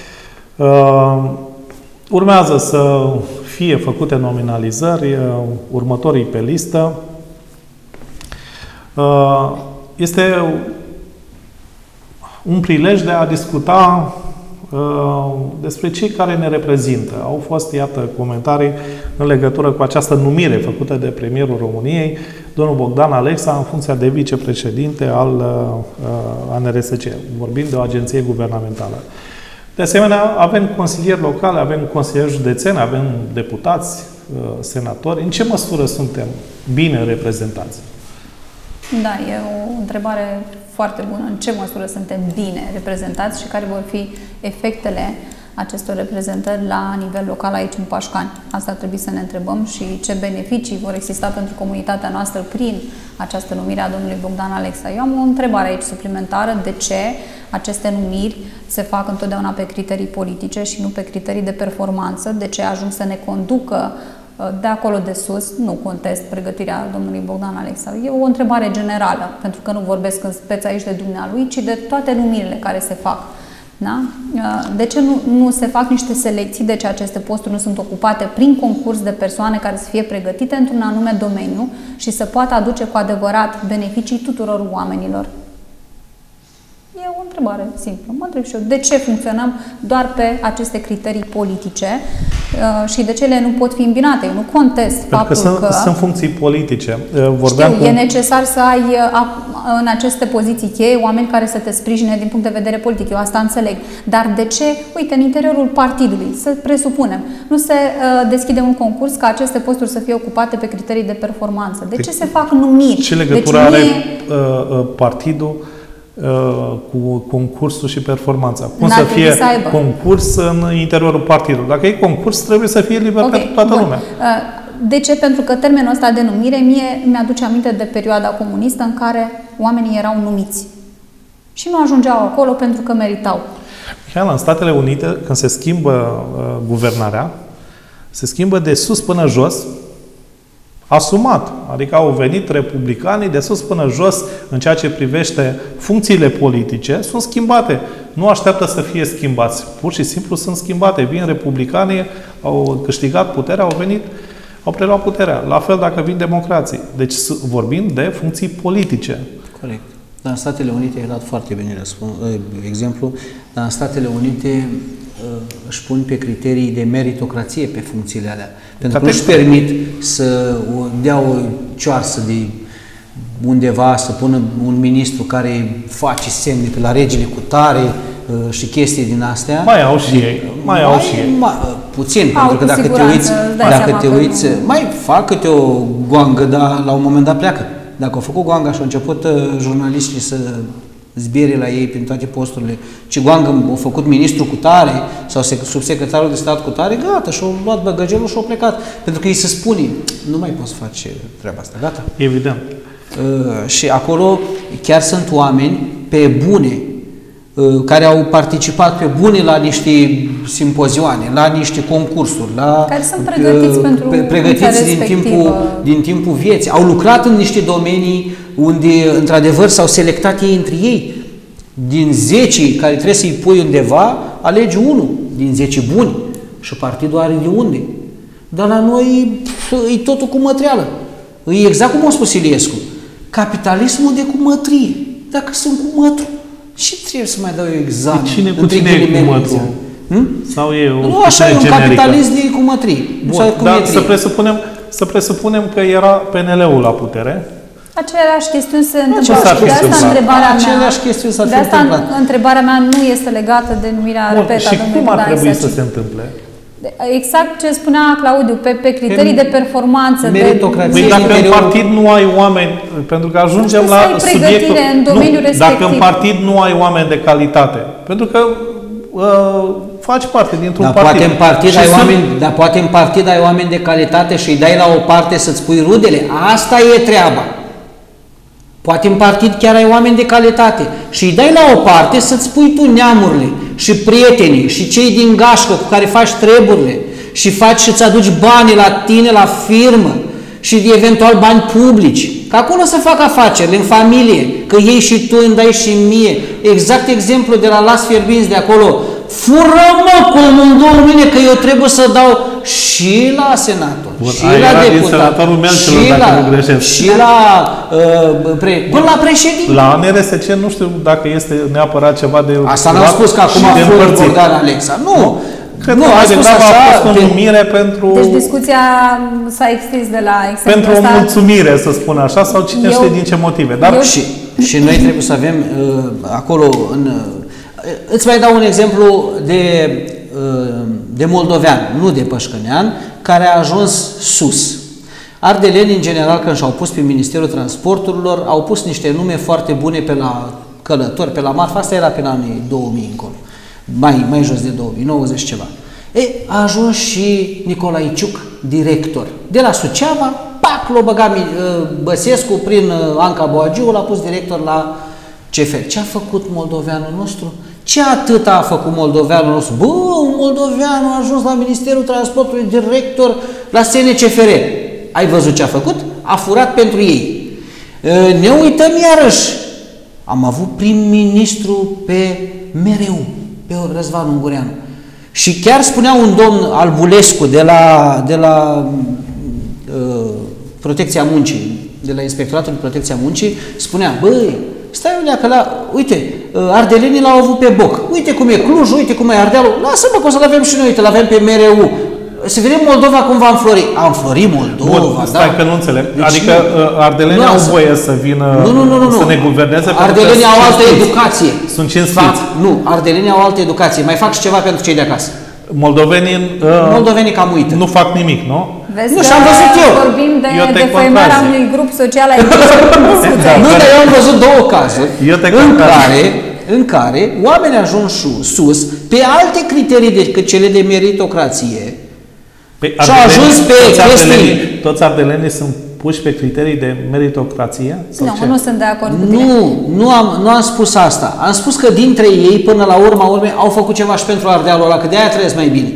Urmează să fie făcute nominalizări, următorii pe listă. Este un prilej de a discuta uh, despre cei care ne reprezintă. Au fost, iată, comentarii în legătură cu această numire făcută de premierul României, domnul Bogdan Alexa, în funcția de vicepreședinte al uh, A N R S C. Vorbim de o agenție guvernamentală. De asemenea, avem consilieri locale, avem consilieri județeni, avem deputați, uh, senatori. În ce măsură suntem bine reprezentați? Da, e o întrebare foarte bună. În ce măsură suntem bine reprezentați și care vor fi efectele acestor reprezentări la nivel local aici în Pașcani. Asta trebuie să ne întrebăm și ce beneficii vor exista pentru comunitatea noastră prin această numire a domnului Bogdan Alexa. Eu am o întrebare aici suplimentară. De ce aceste numiri se fac întotdeauna pe criterii politice și nu pe criterii de performanță? De ce ajung să ne conducă de acolo de sus? Nu contest pregătirea domnului Bogdan Alexa. E o întrebare generală, pentru că nu vorbesc în speță aici de dumnealui, ci de toate numirile care se fac. Da? De ce nu, nu se fac niște selecții? De ce aceste posturi nu sunt ocupate prin concurs de persoane care să fie pregătite într-un anume domeniu și să poată aduce cu adevărat beneficii tuturor oamenilor? E o întrebare simplă. Mă întreb și eu, de ce funcționăm doar pe aceste criterii politice uh, și de ce ele nu pot fi îmbinate? Eu nu contest Pentru faptul că... Sunt, că... sunt funcții politice. Vorbeam Știu, cu... e necesar să ai în aceste poziții cheie oameni care să te sprijine din punct de vedere politic. Eu asta înțeleg. Dar de ce, uite, în interiorul partidului, să presupunem, nu se uh, deschide un concurs ca aceste posturi să fie ocupate pe criterii de performanță? De ce se fac numiri? Ce legătură deci are e... uh, partidul cu concursul și performanța? Cum N-ar să fie să aibă. concurs în interiorul partidului? Dacă e concurs, trebuie să fie liber Okay, pentru toată bun. lumea. De ce? Pentru că termenul ăsta de numire mie mi-aduce aminte de perioada comunistă în care oamenii erau numiți. Și nu ajungeau acolo pentru că meritau. Mihaela, în Statele Unite, când se schimbă uh, guvernarea, se schimbă de sus până jos, asumat. Adică au venit republicanii de sus până jos în ceea ce privește funcțiile politice, sunt schimbate. Nu așteaptă să fie schimbați. Pur și simplu sunt schimbate. Vin republicanii, au câștigat puterea, au venit, au preluat puterea. La fel dacă vin democrații. Deci vorbim de funcții politice. Corect. Dar în Statele Unite, ai dat foarte bine răspuns, exemplu, dar în Statele Unite își pun pe criterii de meritocrație pe funcțiile alea. Pentru că nu își permit să dea o cioarsă de undeva, să pună un ministru care face semne pe la regele cu tare și chestii din astea. Mai au și ei. Mai, mai au și ei. Mai, puțin, au, pentru că dacă te uiți, dacă te uiți, nu... mai fac câte o goangă, dar la un moment dat pleacă. Dacă au făcut goanga și au început jurnaliștii să zbiere la ei prin toate posturile, ci goangă au făcut ministru cu tare sau subsecretarul de stat cu tare, gata, și-au luat băgăgelul și-au plecat. Pentru că ei se spune, nu mai poți face treaba asta, gata. Evident. Uh, și acolo chiar sunt oameni pe bune, uh, care au participat pe bune la niște simpozioane, la niște concursuri, la, care sunt pregătiți uh, pentru pregătiți din timpul, din timpul vieții. Au lucrat în niște domenii unde, într-adevăr, s-au selectat ei între ei. Din zece care trebuie să-i pui undeva, alegi unul din zece buni. Și partidul are de unde. Dar la noi e totul cu mătreală. E exact cum a spus Iliescu. Capitalismul de cu mătrie. Dacă sunt cu mătru, și trebuie să mai dau eu examen. Cine cu cine e cu mătru? Hmm? Sau e o nu, așa e un generică. Capitalism de cu mătrie. Bun, dar să presupunem, să presupunem că era P N L-ul la putere. Aceleași chestiuni se întâmplă. Și de asta întrebarea mea, Aceleași chestiuni s-ar de fi asta întâmplat. întrebarea mea nu este legată de numirea, Bun, repet, și a domnului cum ar Bogdan trebui Alexa, să se întâmple? Exact ce spunea Claudiu, pe, pe criterii pe de performanță. Meritocrație. Păi dacă în partid nu ai oameni, pentru că ajungem la subiectul... în domeniul nu, respectiv. Dacă în partid nu ai oameni de calitate, pentru că uh, faci parte dintr-un dar partid. Poate în partid ai sunt... oameni, dar poate în partid ai oameni de calitate și îi dai la o parte să-ți pui rudele. Asta e treaba. Poate în partid chiar ai oameni de calitate și îi dai la o parte să-ți pui tu neamurile și prietenii și cei din gașcă cu care faci treburile și faci și îți aduci banii la tine, la firmă și eventual bani publici. Că acolo să fac afacerile, în familie, că ei și tu îmi dai și mie. Exact exemplu de la Las Fierbinți de acolo. Fură mă cu amândouă mine că eu trebuie să dau și la senator, Bun, și la deputat, și la, și la, uh, pre, până la președinte. La A N R S C nu știu dacă este neapărat ceva de... Asta n-am spus că acum fură Bogdan Alexa. Nu. nu. Cred nu, că a spus așa, a fost o pe... numire pentru... Deci discuția s-a extins de la exemplu pentru ăsta. o mulțumire, să spun așa, sau cine eu, știe din ce motive. Dar... Eu... Și, și noi trebuie să avem uh, acolo... În, uh, îți mai dau un exemplu de, uh, de moldovean, nu de pășcănean, care a ajuns sus. Ardeleni, în general, când și-au pus pe Ministerul Transporturilor, au pus niște nume foarte bune pe la călători, pe la marfă. Asta era pe la anii două mii încolo. mai, mai jos de două mii, nouăzeci ceva. E, a ajuns și Nicolaiciuc, director. De la Suceava, pac, l-a băgat Băsescu prin Anca Boagiu, l-a pus director la C F R. Ce a făcut moldoveanul nostru? Ce atât a făcut moldoveanul nostru? Bă, un moldovean a ajuns la Ministerul Transportului, director la S N C F R. Ai văzut ce a făcut? A furat pentru ei. Ne uităm iarăși. Am avut prim-ministru pe mereu, pe Răzvan Ungureanu. Și chiar spunea un domn Albulescu de la, de la uh, Protecția Muncii, de la Inspectoratul de Protecția Muncii, spunea, băi, stai ulea că la, uite, uh, ardelenii l-au avut pe boc, uite cum e Cluj, uite cum e Ardealul, lasă-mă că o să-l avem și noi, uite, l-avem pe M R U. Să vedem Moldova cum va înflori. A înflorit Moldova, Bun, stai da? că nu înțeleg. Deci adică nu, ardelenii au voie să vină nu, nu, nu, nu, să ne guverneze. Ardelenii au altă educație. Sunt cinstiți. Nu, ardelenii au altă educație. Mai fac și ceva pentru cei de acasă. Moldovenii, uh, Moldovenii cam uită. nu fac nimic, nu? Vezi Nu, că și-am văzut eu. vorbim de Eu te defăimarea contrazic. unui grup social ai discuția. Nu, dar eu am văzut două cazuri Eu te în contrazic. care, în care oamenii ajung sus pe alte criterii decât cele de meritocrație. Păi, Și au ajuns pe toți chestii. ardelenii, toți ardelenii sunt puși pe criterii de meritocrație? Sau Nu, ce? nu sunt de acord cu tine. Nu, nu am, nu am spus asta. Am spus că dintre ei, până la urma urmei, au făcut ceva și pentru Ardealul ăla, că de aia trăiesc mai bine.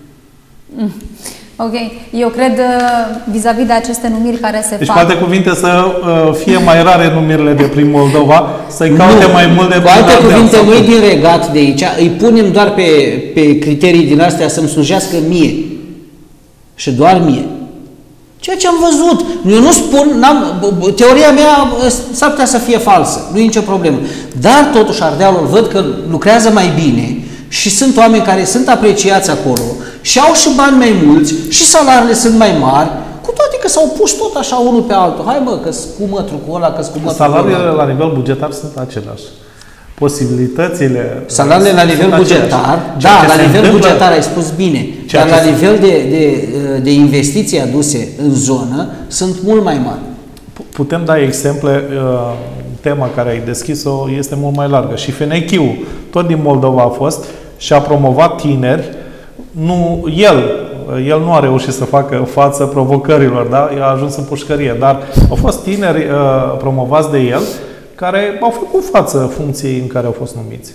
Ok, eu cred uh, vis-a-vis de aceste numiri care se Deci, fac. cu alte cuvinte, să uh, fie mai rare numirile de prin Moldova, să-i caute Nu. mai mult de Cu prin alte Ardeal, cuvinte, sau noi cum? din regat de aici îi punem doar pe, pe criterii din astea să-mi slujească mie. Și doar mie. Ceea ce am văzut. Eu nu spun, n-am, teoria mea s-ar putea să fie falsă, nu e nicio problemă. Dar totuși Ardealul văd că lucrează mai bine și sunt oameni care sunt apreciați acolo și au și bani mai mulți și salariile sunt mai mari, cu toate că s-au pus tot așa unul pe altul. Hai bă, că-s cu mătru cu ăla, că-s cu mătru cu Salariile ăla. la nivel bugetar sunt aceleași. Posibilitățile... Salariile la nivel sunt bugetar, aceleași. da, Ceea ce la se nivel întâmplă- bugetar ai spus bine, Ceea dar ce la se- nivel de, de, de investiții aduse în zonă sunt mult mai mari. Putem da exemple, uh, tema care ai deschis-o este mult mai largă. Și F N Q-ul, tot din Moldova a fost și a promovat tineri. Nu, el, el nu a reușit să facă față provocărilor, da? El a ajuns în pușcărie, dar au fost tineri uh, promovați de el care au făcut față funcției în care au fost numiți.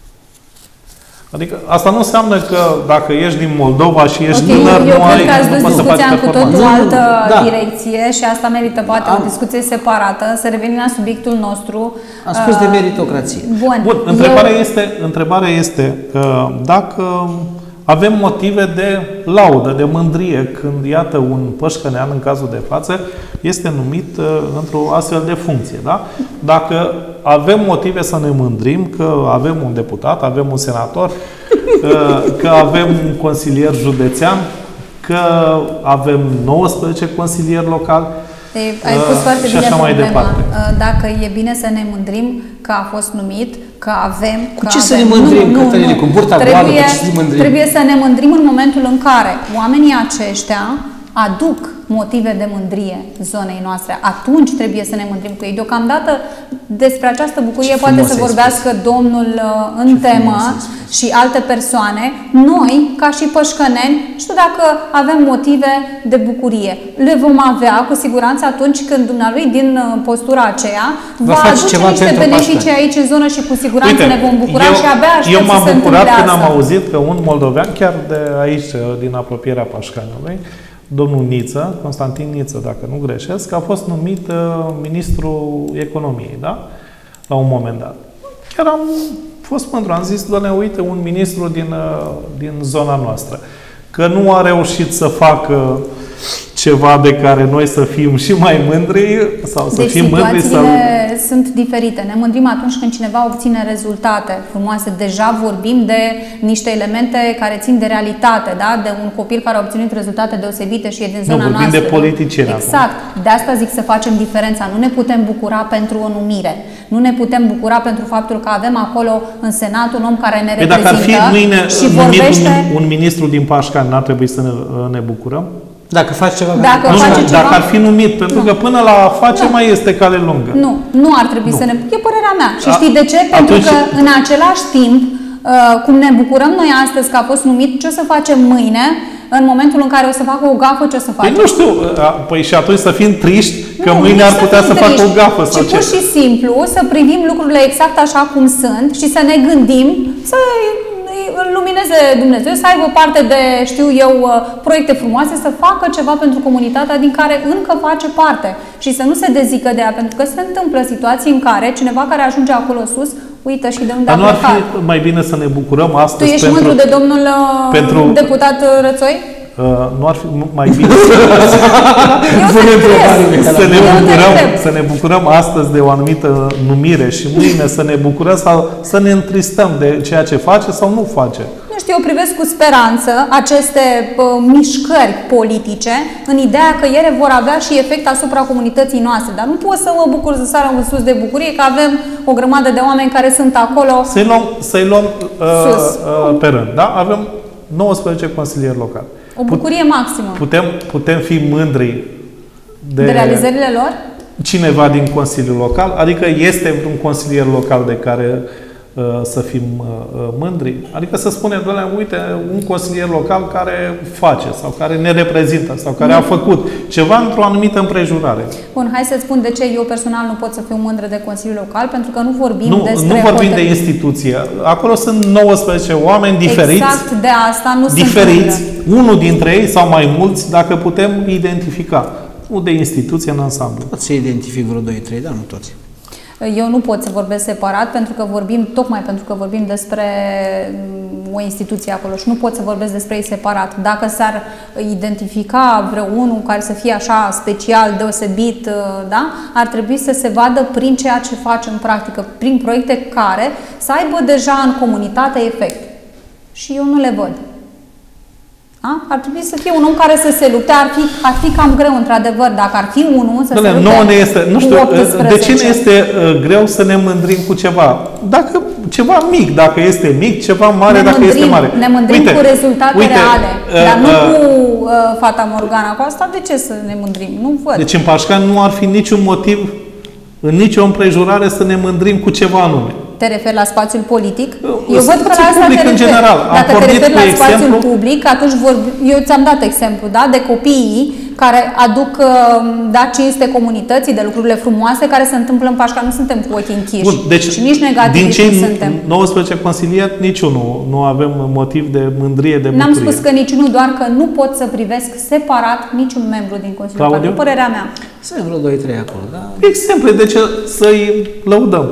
Adică asta nu înseamnă că dacă ești din Moldova și ești Ok, tânăr, eu nu cred ai, că ați nu dus poți să faci discuția în cu performanță. totul Nu, nu, altă da. direcție și asta merită poate Am- o discuție separată. Să revenim la subiectul nostru. Am spus de Uh, meritocrație. Bun, Bun, întrebarea eu, este, întrebarea este uh, dacă avem motive de laudă, de mândrie, când, iată, un pășcănean, în cazul de față, este numit uh, într-o astfel de funcție. Da? Dacă avem motive să ne mândrim că avem un deputat, avem un senator, uh, că avem un consilier județean, că avem nouăsprezece consilieri locali, Ei, ai pus Uh, foarte și bine așa mai problema. departe. Uh, Dacă e bine să ne mândrim că a fost numit, că avem... Cu că ce să avem. ne mândrim, Nu, nu, Cătăline? nu. Cu burta Trebuie, goală, cu ce să ne mândrim? Trebuie să ne mândrim în momentul în care oamenii aceștia aduc motive de mândrie zonei noastre. Atunci trebuie să ne mândrim cu ei. Deocamdată despre această bucurie Ce poate frumos să ai vorbească domnul uh, în Ce temă frumos ai spus. și alte persoane. Noi, ca și pășcăneni, nu știu dacă avem motive de bucurie. Le vom avea cu siguranță atunci când dumnealui din uh, postura aceea Va va face aduce ceva niște pentru beneficii Pașcani. aici în zonă și cu siguranță Uite, ne vom bucura eu, și abia aștept eu să m-am se bucurat întâmple când am asta. auzit că un moldovean, chiar de aici, din apropierea Pașcanului, domnul Niță, Constantin Niță, dacă nu greșesc, a fost numit uh, ministrul economiei, da? La un moment dat. Chiar am fost mândru, am zis, doamne, uite, un ministru din, uh, din zona noastră. Că nu a reușit să facă ceva de care noi să fim și mai mândri sau să Deci fim mândri să... situațiile sunt diferite. Ne mândrim atunci când cineva obține rezultate frumoase. Deja vorbim de niște elemente care țin de realitate, da? De un copil care a obținut rezultate deosebite și e din zona vorbim noastră. de politicieni acum. Exact. De asta zic să facem diferența. Nu ne putem bucura pentru o numire. Nu ne putem bucura pentru faptul că avem acolo în Senat un om care ne Păi dacă ar fi reprezintă mâine și numit vorbește... un, un ministru din Pașcani, n-ar trebui să ne, ne bucurăm? Dacă faci ceva... Dacă Nu, face nu, ceva... dacă ar fi numit, pentru Nu. că până la a face Nu. mai este cale lungă. Nu, nu ar trebui Nu. să ne... E părerea mea. Și A- știi de ce? Pentru atunci- că în același timp cum ne bucurăm noi astăzi că a fost numit, ce o să facem mâine, în momentul în care o să facă o gafă, ce o să facem? Păi nu știu, păi și atunci să fim triști că nu, mâine ar putea să, să facă o gafă sau ci ce? pur și simplu să privim lucrurile exact așa cum sunt și să ne gândim să îl lumineze Dumnezeu, să aibă parte de, știu eu, proiecte frumoase, să facă ceva pentru comunitatea din care încă face parte și să nu se dezică de ea, pentru că se întâmplă situații în care cineva care ajunge acolo sus uită și de unde a plecat. Dar nu ar fi mai bine să ne bucurăm astăzi Tu ești pentru, mândru de domnul pentru, deputat Rățoi? Uh, nu ar fi mai bine să, ne bucurăm, să ne bucurăm astăzi de o anumită numire și mâine să ne bucurăm sau să ne întristăm de ceea ce face sau nu face. Nu știu, eu privesc cu speranță aceste uh, mișcări politice în ideea că ele vor avea și efect asupra comunității noastre. Dar nu pot să mă bucur să sară în sus de bucurie că avem o grămadă de oameni care sunt acolo. Să-i luăm, să-i luăm uh, uh, pe rând. Da? Avem nouăsprezece consilieri locali. O bucurie maximă. Putem, putem fi mândri de, de realizările lor? Cineva din Consiliul Local? Adică este un consilier local de care uh, să fim uh, mândri? Adică să spunem, doamne, uite, un consilier local care face sau care ne reprezintă sau care mm. a făcut ceva într-o anumită împrejurare. Bun, hai să-ți spun de ce eu personal nu pot să fiu mândră de Consiliul Local, pentru că nu vorbim nu, despre... Nu vorbim de instituție. Acolo sunt nouăsprezece oameni diferiți. Exact de asta nu diferiți, sunt unul dintre ei sau mai mulți, dacă putem identifica. Nu de instituție în ansamblu. Pot să identific vreo doi trei, dar nu toți. Eu nu pot să vorbesc separat pentru că vorbim, tocmai pentru că vorbim despre o instituție acolo și nu pot să vorbesc despre ei separat. Dacă s-ar identifica vreunul care să fie așa special, deosebit, da? Ar trebui să se vadă prin ceea ce face în practică, prin proiecte care să aibă deja în comunitate efect. Și eu nu le văd. Da? Ar trebui să fie un om care să se lupte, ar fi, ar fi cam greu, într-adevăr, dacă ar fi unul să Doamne, se lupte nouă ne este, nu știu, optsprezece. de ce ne este uh, greu să ne mândrim cu ceva? Dacă ceva mic, dacă este mic, ceva mare, ne dacă mândrim, este mare. Ne mândrim uite, cu rezultate uite, reale, uh, dar nu uh, cu uh, Fata Morgana. Cu asta de ce să ne mândrim? Nu văd. Deci în Pașcani nu ar fi niciun motiv, în nicio împrejurare, să ne mândrim cu ceva anume. Te referi la spațiul politic? Uh, eu văd că la asta te referi. În general. Dacă te referi la spațiul exemplu... public, atunci vor... eu ți-am dat exemplu, da? De copiii care aduc da, cinste comunității, de lucrurile frumoase care se întâmplă în Pașca. Nu suntem cu ochii închiși. Bun, deci, și nici negativi din cei nu suntem. nouăsprezece consilieri, niciunul nu avem motiv de mândrie, de bucurie. N-am spus că niciunul, doar că nu pot să privesc separat niciun membru din Consiliul Local. Nu părerea mea. Sunt vreo doi trei acolo, da? Exemple de ce să-i lăudăm.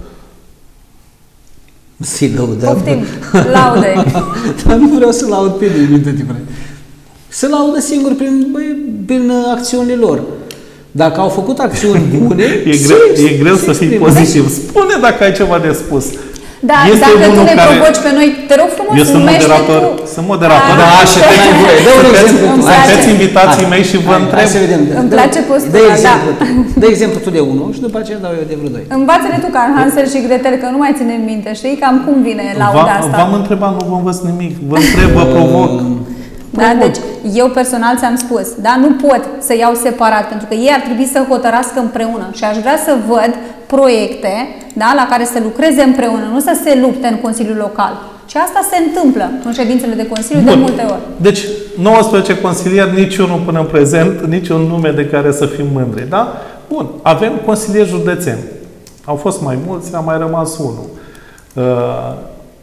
Să-i lăudăm. Poftim, laude. Dar nu vreau să laud pe nimeni tot timpul. Se laudă singur prin, băi, prin acțiunile lor. Dacă au făcut acțiuni bune, e greu, e greu să fii pozitiv. Spune dacă ai ceva de spus. Da, este dacă tu ne care... provoci pe noi, te rog frumos, eu sunt moderator, tu... sunt moderator. Da, așa, te ai voie. Dă un exemplu. Sunteți invitații mei și vă întreb. Hai să vedem. Îmi place postura, dă exemplu, da. Dă exemplu tu de unul și după aceea dau eu de vreo doi. Învață-ne tu ca Hansel și Gretel, că nu mai ținem minte, știi? Cam cum vine lauda asta. V-am întrebat, nu vă învăț nimic. Vă întreb, vă provoc. Da, deci eu personal ți-am spus, da, nu pot să iau separat, pentru că ei ar trebui să hotărască împreună și aș vrea să văd proiecte, da, la care să lucreze împreună, nu să se lupte în Consiliul Local. Și asta se întâmplă în ședințele de Consiliu. Bun. De multe ori. Deci, nouăsprezece consilieri, niciunul până în prezent, niciun nume de care să fim mândri, da? Bun, avem consilieri județeni. Au fost mai mulți, a mai rămas unul. Uh,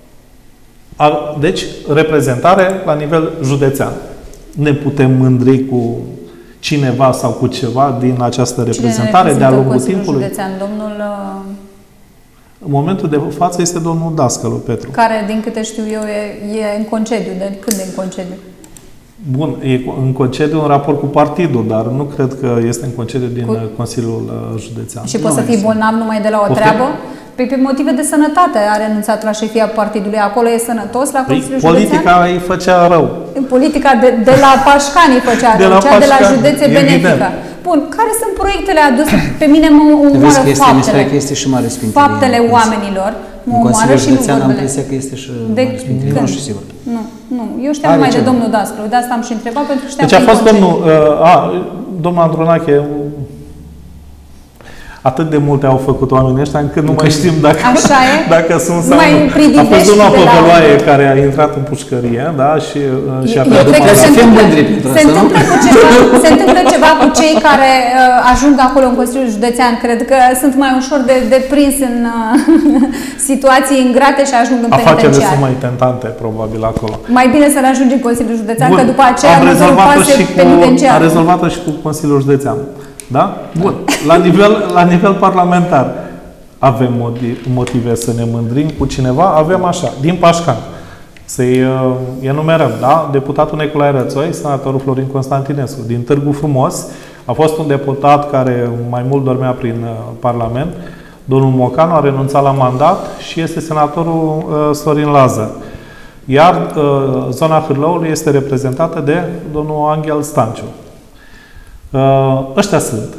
Deci, reprezentare la nivel județean. Ne putem mândri cu cineva sau cu ceva din această reprezentare de-a lungul timpului? Județean, domnul... În momentul de față este domnul Dascălu Petru. Care, din câte știu eu, e, e în concediu. De când e în concediu? Bun, e în concediu în raport cu partidul, dar nu cred că este în concediu din cu... Consiliul Județean. Și poți să fii bolnav numai de la o Poftim? treabă? Pe, pe motive de sănătate a renunțat la șefia partidului. Acolo e sănătos la Consiliul păi, Județean? Politica îi făcea rău. Politica de, de la Pașcani îi făcea de rău, la cea Pașcani, de la județe benefică. Bun, care sunt proiectele aduse? Pe mine mă omoară este, faptele. Că este și mare sfinterie. Faptele oamenilor mă omoară și nu vorbele. Am impresia că este și de mare sfinterie. Nu știu sigur. Nu, nu. Eu știam numai de domnul Dascălu. De asta am și întrebat, pentru că știam deci a fost domnul, uh, a, domnul Andronache, Atât de multe au făcut oamenii ăștia încât nu mai știm dacă, Așa e? dacă sunt sau Mai nu. A pridivești fost doamna de la- Păvăloaie care a intrat în pușcărie, da, și, și a Eu pierdut cred că mandatul. se Să fim întâmplă, mândri pentru se, asta, nu? întâmplă cu ceva, se întâmplă ceva cu cei care uh, ajung acolo în Consiliul Județean. Cred că sunt mai ușor de, de prins în uh, situații ingrate și ajung în Afacerile penitenciar. sunt mai tentante, probabil, acolo. Mai bine să ne ajungi în Consiliul Județean, Bun, că după aceea am nu rezolvat-o pase și cu, penitenciar. am rezolvat-o și cu Consiliul Județean. Da? Bun. La nivel, la nivel parlamentar, avem motive să ne mândrim cu cineva? Avem așa, din Pașcani. Să-i uh, enumerăm, da? Deputatul Nicolae Rățoi, senatorul Florin Constantinescu. Din Târgu Frumos a fost un deputat care mai mult dormea prin uh, Parlament. Domnul Mocanu a renunțat la mandat și este senatorul uh, Sorin Lazar. Iar uh, zona Hârlăului este reprezentată de domnul Angel Stanciu. Uh, ăștia sunt.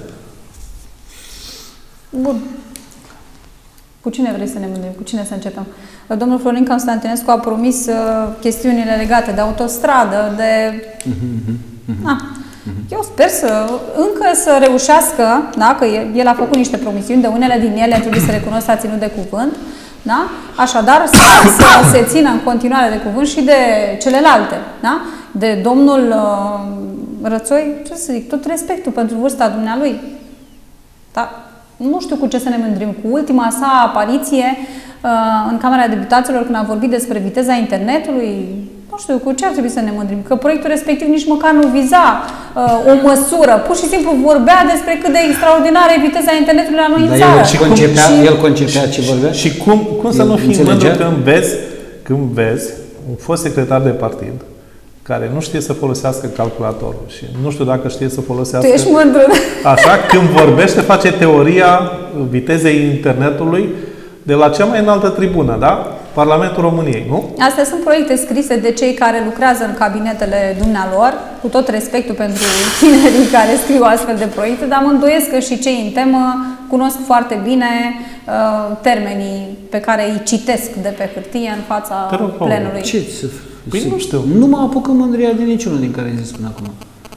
Bun. Cu cine vrei să ne mândrim? Cu cine să începem? Domnul Florin Constantinescu a promis uh, chestiunile legate de autostradă, de... Ah. Eu sper să încă să reușească, da? Că el a făcut niște promisiuni, de unele din ele trebuie să recunosc s-a ținut de cuvânt, da? Așadar, să, să se țină în continuare de cuvânt și de celelalte, da? De domnul uh, Rățoi, ce să zic, tot respectul pentru vârsta dumnealui. Da? Nu știu cu ce să ne mândrim. Cu ultima sa apariție uh, în Camera Deputaților, când a vorbit despre viteza internetului, nu știu cu ce ar trebui să ne mândrim. Că proiectul respectiv nici măcar nu viza uh, o măsură. Pur și simplu vorbea despre cât de extraordinară e viteza internetului la noi în Dar țară. el concepea, Și- el concepea ce vorbea? Și cum, cum să El nu fii înțelegea? mândru când vezi, când vezi un fost secretar de partid care nu știe să folosească calculatorul și nu știu dacă știe să folosească... Tu ești mândru. Așa, când vorbește, face teoria vitezei internetului de la cea mai înaltă tribună, da? Parlamentul României, nu? Astea sunt proiecte scrise de cei care lucrează în cabinetele dumnealor, cu tot respectul pentru tinerii care scriu astfel de proiecte, dar mă îndoiesc că și cei în temă cunosc foarte bine uh, termenii pe care îi citesc de pe hârtie în fața Te rog, Paul. plenului. Ce să... Păi nu știu. Nu mă apucă mândria de niciunul din care ai zis până acum.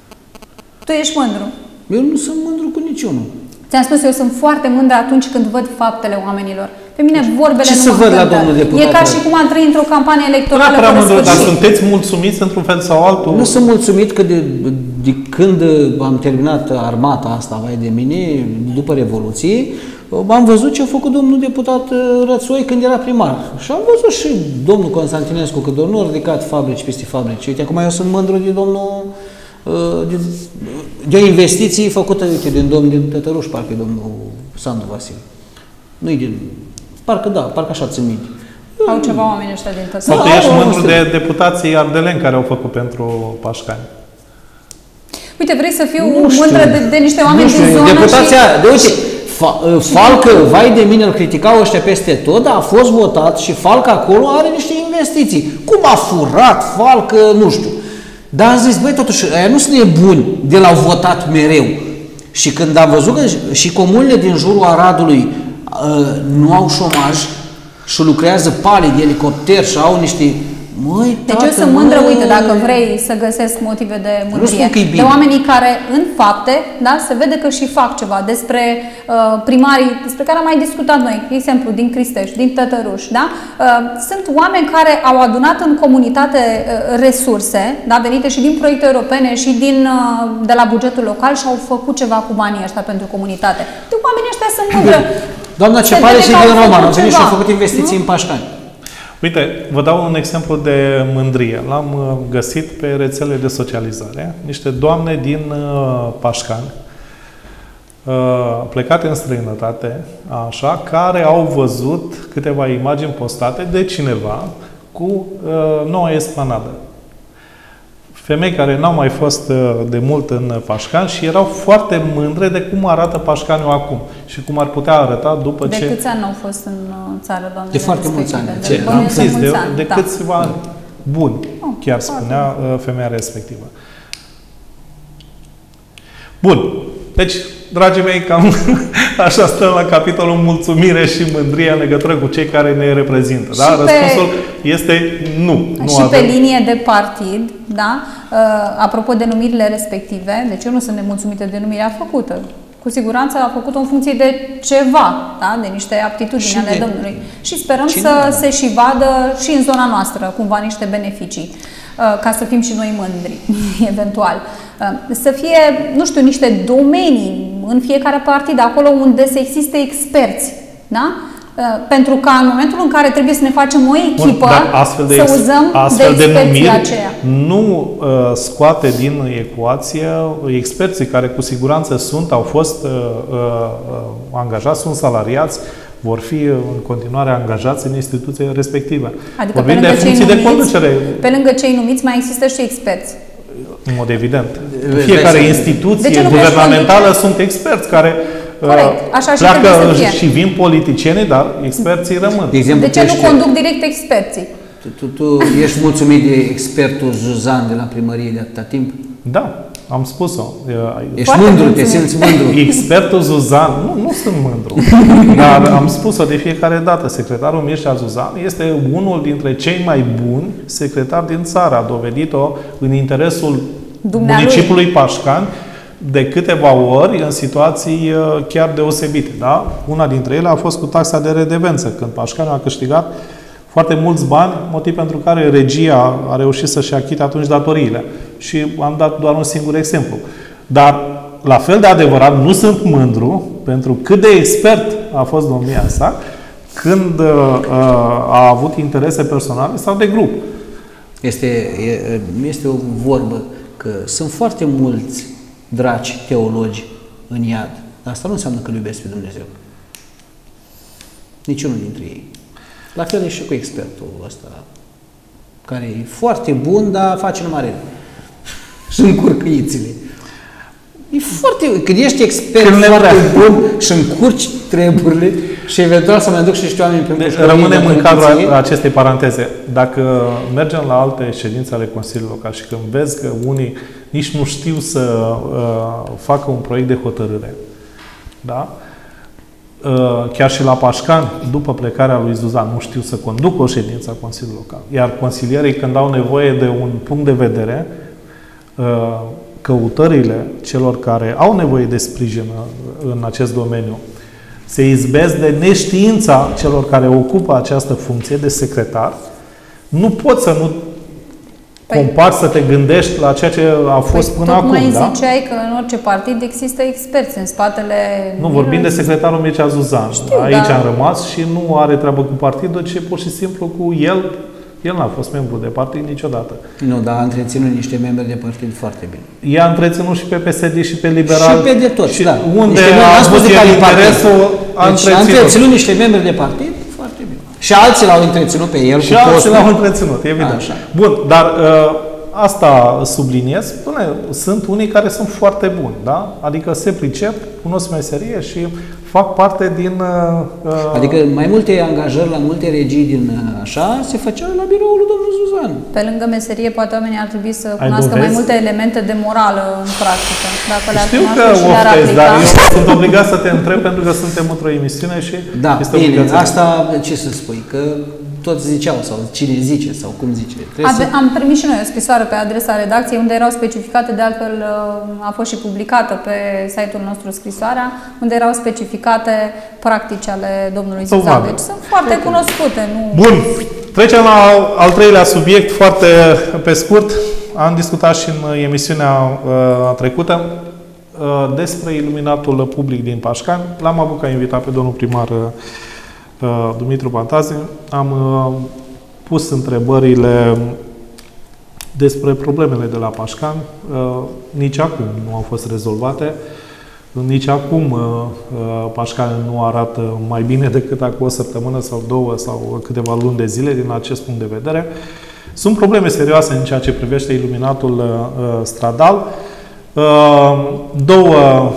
Tu ești mândru. Eu nu sunt mândru cu niciunul. Ți-am spus, eu sunt foarte mândră atunci când văd faptele oamenilor. Pe mine vorbele Ce nu să mă văd la încântă. domnul deputat? E ca și cum am trăit într-o campanie Nu electorală neapărat fără mândru, dar sfârșit. sunteți mulțumiți într-un fel sau altul? Nu sunt mulțumit că de, de când am terminat armata asta, vai de mine, după Revoluție, am văzut ce a făcut domnul deputat Rățoi când era primar. Și am văzut și domnul Constantinescu, că domnul a ridicat fabrici peste fabrici. Uite, acum eu sunt mândru de domnul de, de o investiție făcută, uite, din domnul din Tătăruș, parcă e domnul Sandu Vasile. Nu-i din... Parcă da, parcă așa țin minte. Au ceva oameni ăștia din tătă. Sau tu Da, ești au, mândru au, de deputații ardeleni care au făcut pentru Pașcani? Uite, vrei să fiu Nu știu. mândră de, de niște oameni Nu știu, din zonă deputația, și... de uite, Fa, Falcă, vai de mine, îl criticau ăștia peste tot, dar a fost votat și Falcă acolo are niște investiții. Cum a furat Falcă, nu știu. Dar am zis, băi, totuși, aia nu sunt nebuni de l-au votat mereu. Și când am văzut că și comunele din jurul Aradului uh, nu au șomaj și lucrează pali de elicopter și au niște... Măi, Deci tată, eu sunt mândră, măi. uite, dacă vrei să găsesc motive de mândrie, spun că e bine. de oamenii care în fapte, da, se vede că și fac ceva, despre uh, primarii, despre care am mai discutat noi, de exemplu, din Cristești, din Tătăruș, da? Uh, sunt oameni care au adunat în comunitate uh, resurse, da, venite și din proiecte europene și din, uh, de la bugetul local și au făcut ceva cu banii ăștia pentru comunitate. De oamenii ăștia sunt mândră. Doamna Se Cepare vede și că au din făcut Roman au venit și ceva, au făcut investiții nu? în Pașcani. Uite, vă dau un exemplu de mândrie. L-am uh, găsit pe rețele de socializare. Niște doamne din uh, Pașcani, uh, plecate în străinătate, așa, care au văzut câteva imagini postate de cineva cu uh, noua esplanadă. Femei care n-au mai fost uh, de mult în Pașcani și erau foarte mândre de cum arată Pașcaniul acum și cum ar putea arăta după De ce... câți ani au fost în uh, țară, doamne? De foarte mulți ani. Ce? De, Am zis, de, ani, de da. câțiva ani buni, Oh, chiar foarte spunea uh, femeia respectivă. Bun. Deci, dragii mei, cam așa stăm la capitolul mulțumire și mândrie în legătură cu cei care ne reprezintă. Da? Și pe- Răspunsul este nu. nu și pe avem. linie de partid, da? Uh, apropo de numirile respective, deci eu nu sunt nemulțumită de numirea făcută. Cu siguranță a făcut-o în funcție de ceva, da? De niște aptitudini ale Domnului. Și sperăm Cine? să se și vadă și în zona noastră cumva niște beneficii, ca să fim și noi mândri, eventual. Să fie, nu știu, niște domenii în fiecare partid, acolo unde să existe experți, da? Pentru că în momentul în care trebuie să ne facem o echipă, Bun, de să uzăm astfel de experții de aceea. Nu uh, scoate din ecuație experții care cu siguranță sunt, au fost uh, uh, angajați, sunt salariați, vor fi în continuare angajați în instituția respectivă. Adică Vorbim pe lângă, de funcții cei de numiți, conducere. pe lângă cei numiți mai există și experți. În mod evident. Fiecare instituție guvernamentală sunt experți care Corect. Așa și pleacă să fie. și vin politicienii, dar experții rămân. De, exemplu, de ce nu ești, conduc direct experții? Tu, tu, tu ești mulțumit de expertul Zuzan de la primărie de atâta timp? Da, am spus-o. Ești Foarte mândru, mulțumit. Te simți mândru. Expertul Zuzan, nu, nu sunt mândru, dar am spus-o de fiecare dată. Secretarul Mircea Zuzan este unul dintre cei mai buni secretari din țară. A dovedit-o în interesul Dumnealui. municipiului Pașcani de câteva ori în situații chiar deosebite. Da? Una dintre ele a fost cu taxa de redevență, când Pașcani a câștigat foarte mulți bani, motiv pentru care regia a reușit să-și achite atunci datoriile. Și am dat doar un singur exemplu. Dar, la fel de adevărat, nu sunt mândru pentru cât de expert a fost domnia sa când uh, a avut interese personale sau de grup. Este, este o vorbă că sunt foarte mulți draci teologi în iad. Dar asta nu înseamnă că îl iubesc pe Dumnezeu. Niciunul dintre ei. La fel e și cu expertul ăsta, care e foarte bun, dar face numai rele. Și încurcă-ițile. E foarte... Când ești expert Când foarte bun și încurci treburile și eventual să mai duc și niște oameni pe deci, rămânem în cadrul acestei paranteze. Dacă mergem la alte ședințe ale Consiliului Local și când vezi că unii nici nu știu să uh, facă un proiect de hotărâre, da? Uh, chiar și la Pașcani, după plecarea lui Zuzan, nu știu să conducă o ședință a Consiliului Local. Iar consilierii, când au nevoie de un punct de vedere, uh, căutările celor care au nevoie de sprijin în acest domeniu se izbesc de neștiința celor care ocupă această funcție de secretar, nu poți să nu păi, compari, să te gândești la ceea ce a fost păi, până acum. Tocmai da? ziceai că în orice partid există experți în spatele... Nu, vorbim de secretarul Mircea Zuzan. Știu, Aici da. am rămas și nu are treabă cu partidul, ci pur și simplu cu el. El n-a fost membru de partid niciodată. Nu, dar a întreținut niște membri de partid foarte bine. I-a întreținut și pe P S D și pe Liberal. Și pe de toți, și da. Unde a avut interesul, a deci întreținut. a întreținut niște membri de partid foarte bine. Și alții l-au întreținut pe el și cu alții postul. l-au întreținut, evident. Așa. Bun, dar uh, asta subliniez. Până, sunt unii care sunt foarte buni, da? Adică se pricep, cunosc meserie și fac parte din... Uh, adică mai multe angajări la multe regii din uh, așa se făceau la biroul lui domnul Zuzan. Pe lângă meserie, poate oamenii ar trebui să cunoască mai multe elemente de morală în practică. Dacă le-ar Știu că oftez, dar eu sunt obligat să te întreb pentru că suntem într-o emisiune și da, este bine, obligația. asta ce să spui, că toți ziceau sau cine zice sau cum zice. Ave, am primit și noi o scrisoare pe adresa redacției unde erau specificate, de altfăl a fost și publicată pe site-ul nostru scrisoarea, unde erau specificate practici ale domnului Zuzan. Deci sunt foarte cunoscute. Nu... Bun, trecem la al treilea subiect, foarte pe scurt. Am discutat și în emisiunea uh, trecută uh, despre iluminatul public din Pașcani. L-am avut ca invitat pe domnul primar uh, Dumitru Pantazi. Am uh, pus întrebările despre problemele de la Pașcani. Uh, nici acum nu au fost rezolvate. Nici acum uh, Pașcani nu arată mai bine decât acum o săptămână sau două sau câteva luni de zile din acest punct de vedere. Sunt probleme serioase în ceea ce privește iluminatul uh, stradal. Uh, două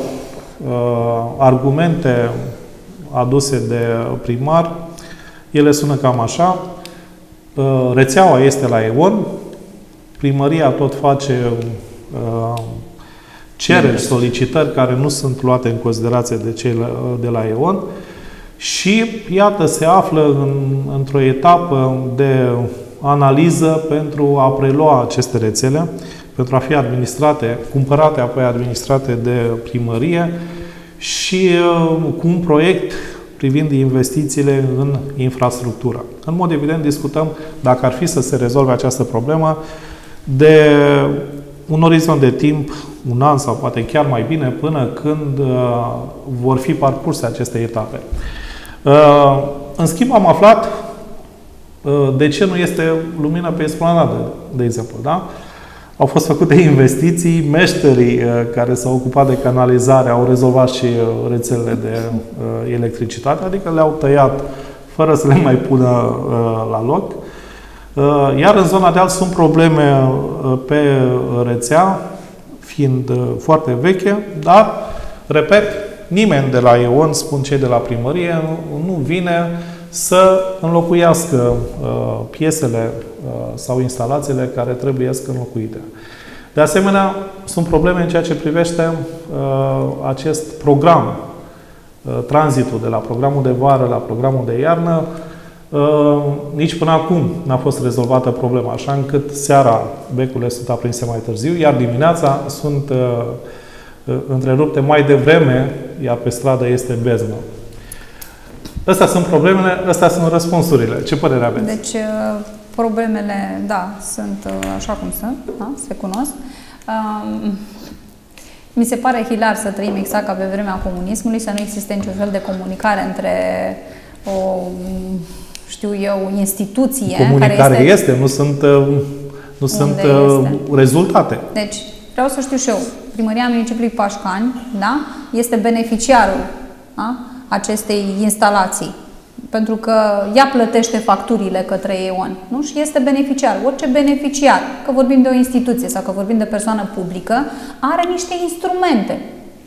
uh, argumente aduse de primar, ele sună cam așa. Uh, rețeaua este la E O N, primăria tot face uh, cereri, solicitări care nu sunt luate în considerație de cei de la E O N și, iată, se află în, într-o etapă de analiză pentru a prelua aceste rețele, pentru a fi administrate, cumpărate, apoi administrate de primărie și cu un proiect privind investițiile în infrastructură. În mod evident, discutăm, dacă ar fi să se rezolve această problemă, de un orizont de timp, un an sau poate chiar mai bine, până când uh, vor fi parcurse aceste etape. Uh, în schimb, am aflat uh, de ce nu este lumină pe esplanadă, de exemplu. Da? Au fost făcute investiții, meșterii uh, care s-au ocupat de canalizare au rezolvat și uh, rețelele de uh, electricitate, adică le-au tăiat fără să le mai pună uh, la loc. Iar în zona de alt sunt probleme pe rețea, fiind foarte veche, dar, repet, nimeni de la E.ON, spun cei de la primărie, nu vine să înlocuiască piesele sau instalațiile care trebuie să înlocuite. De asemenea, sunt probleme în ceea ce privește acest program, tranzitul de la programul de vară la programul de iarnă. Uh, nici până acum n-a fost rezolvată problema, așa încât seara becurile sunt aprinse mai târziu, iar dimineața sunt uh, uh, întrerupte mai devreme, iar pe stradă este beznă. Astea sunt problemele, astea sunt răspunsurile. Ce părere aveți? Deci, uh, problemele, da, sunt uh, așa cum sunt, da? Se cunosc. Um, mi se pare hilar să trăim exact ca pe vremea comunismului, să nu existe niciun fel de comunicare între o, știu eu, instituție Comunicare care este, este, nu sunt, nu sunt este. rezultate. Deci, vreau să știu și eu, Primăria Municipiului Pașcani, da, este beneficiarul, da, acestei instalații. Pentru că ea plătește facturile către E.ON, nu? Și este beneficiar. Orice beneficiar, că vorbim de o instituție sau că vorbim de persoană publică, are niște instrumente.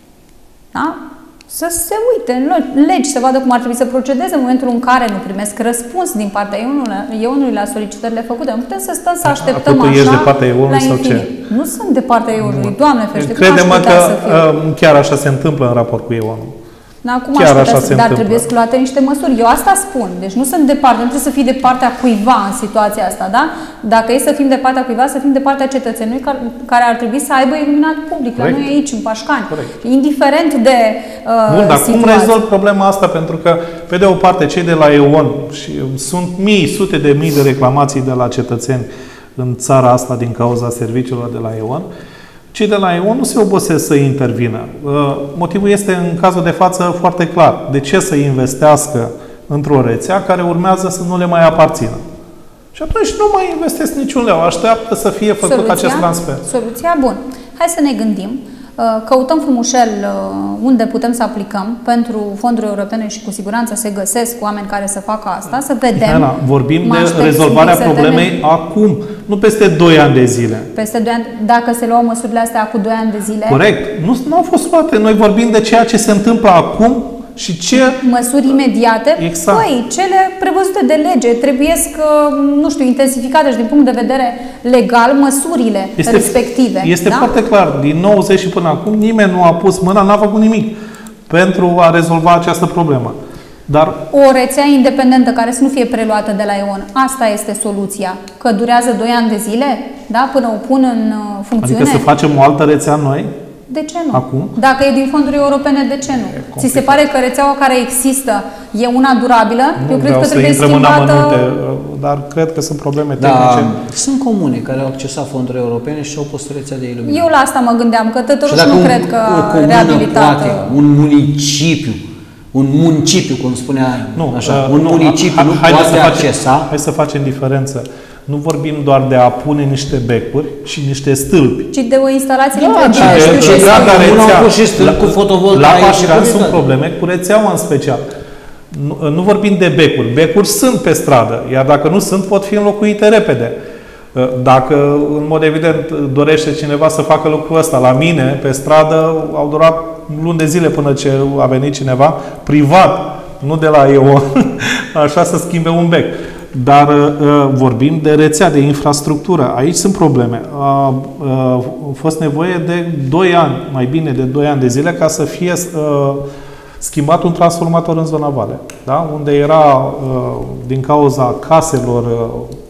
Da? Să se uite în legi, să vadă cum ar trebui să procedeze în momentul în care nu primesc răspuns din partea E.ON-ului la solicitările făcute. Nu putem să stăm să așteptăm Acum tu așa ești de partea E.ON-ului sau ce? Nu sunt de partea E.ON-ului, Doamne ferește, Crede-mă că chiar așa se întâmplă în raport cu E.ON-ul. Da, acum aș putea să, dar trebuie să luate niște măsuri. Eu asta spun. Deci nu sunt de partea, nu trebuie să fii de partea cuiva în situația asta, da? Dacă e să fim de partea cuiva, să fim de partea cetățenului care, care ar trebui să aibă iluminat public. Corect. La noi aici, în Pașcani. Corect. Indiferent de uh, Bun, dar situație. cum rezolv problema asta? Pentru că, pe de o parte, cei de la E.ON, și sunt mii, sute de mii de reclamații de la cetățeni în țara asta din cauza serviciilor de la E.ON, cei de la E.ON nu se obosesc să intervină. Motivul este, în cazul de față, foarte clar. De ce să investească într-o rețea care urmează să nu le mai aparțină? Și atunci nu mai investesc niciun leu. Așteaptă să fie făcut Soluția? acest transfer. Soluția? Bun. Hai să ne gândim. Căutăm frumușel unde putem să aplicăm pentru fonduri europene și cu siguranță se găsesc oameni care să facă asta, să vedem. Mihaela, vorbim de rezolvarea problemei acum, nu peste doi ani de zile. Peste doi ani, dacă se luau măsurile astea cu doi ani de zile. Corect. Nu, nu au fost luate. Noi vorbim de ceea ce se întâmplă acum și ce... Măsuri imediate. Exact. Păi, cele prevăzute de lege trebuie să, nu știu, intensificate și din punct de vedere legal măsurile este, respective. Este da? foarte clar. Din nouăzeci și până acum nimeni nu a pus mâna, n-a făcut nimic pentru a rezolva această problemă. Dar... O rețea independentă care să nu fie preluată de la E.ON. Asta este soluția. Că durează doi ani de zile, da, până o pun în funcțiune. Adică să facem o altă rețea noi? De ce nu? Acum? Dacă e din fonduri europene, de ce nu? Ți se pare că rețeaua care există e una durabilă? Nu Eu cred că trebuie să schimbată... amănunte, dar cred că sunt probleme da, tehnice. Sunt comune care au accesat fonduri europene și au pus rețea de iluminare. Eu la asta mă gândeam, că Tătăruș nu un, cred că o reabilitată... Poate, un municipiu, un municipiu, cum spunea nu, așa, uh, un nu, municipiu ha, nu hai poate să facem, accesa... Hai să facem diferență. Nu vorbim doar de a pune niște becuri și niște stâlpi. Ci de o instalație da, întregime. De, de, de rețea. Pus și stâlpi cu fotovoltaic. La Pașcani sunt probleme cu rețeaua în special. Nu, nu vorbim de becuri. Becuri sunt pe stradă, iar dacă nu sunt, pot fi înlocuite repede. Dacă, în mod evident, dorește cineva să facă lucrul ăsta la mine, pe stradă, au durat luni de zile până ce a venit cineva, privat, nu de la E.ON, așa să schimbe un bec. Dar uh, vorbim de rețea, de infrastructură. Aici sunt probleme. A uh, fost nevoie de doi ani, mai bine de doi ani de zile, ca să fie uh, schimbat un transformator în zona Vale. Da? Unde era, uh, din cauza caselor uh,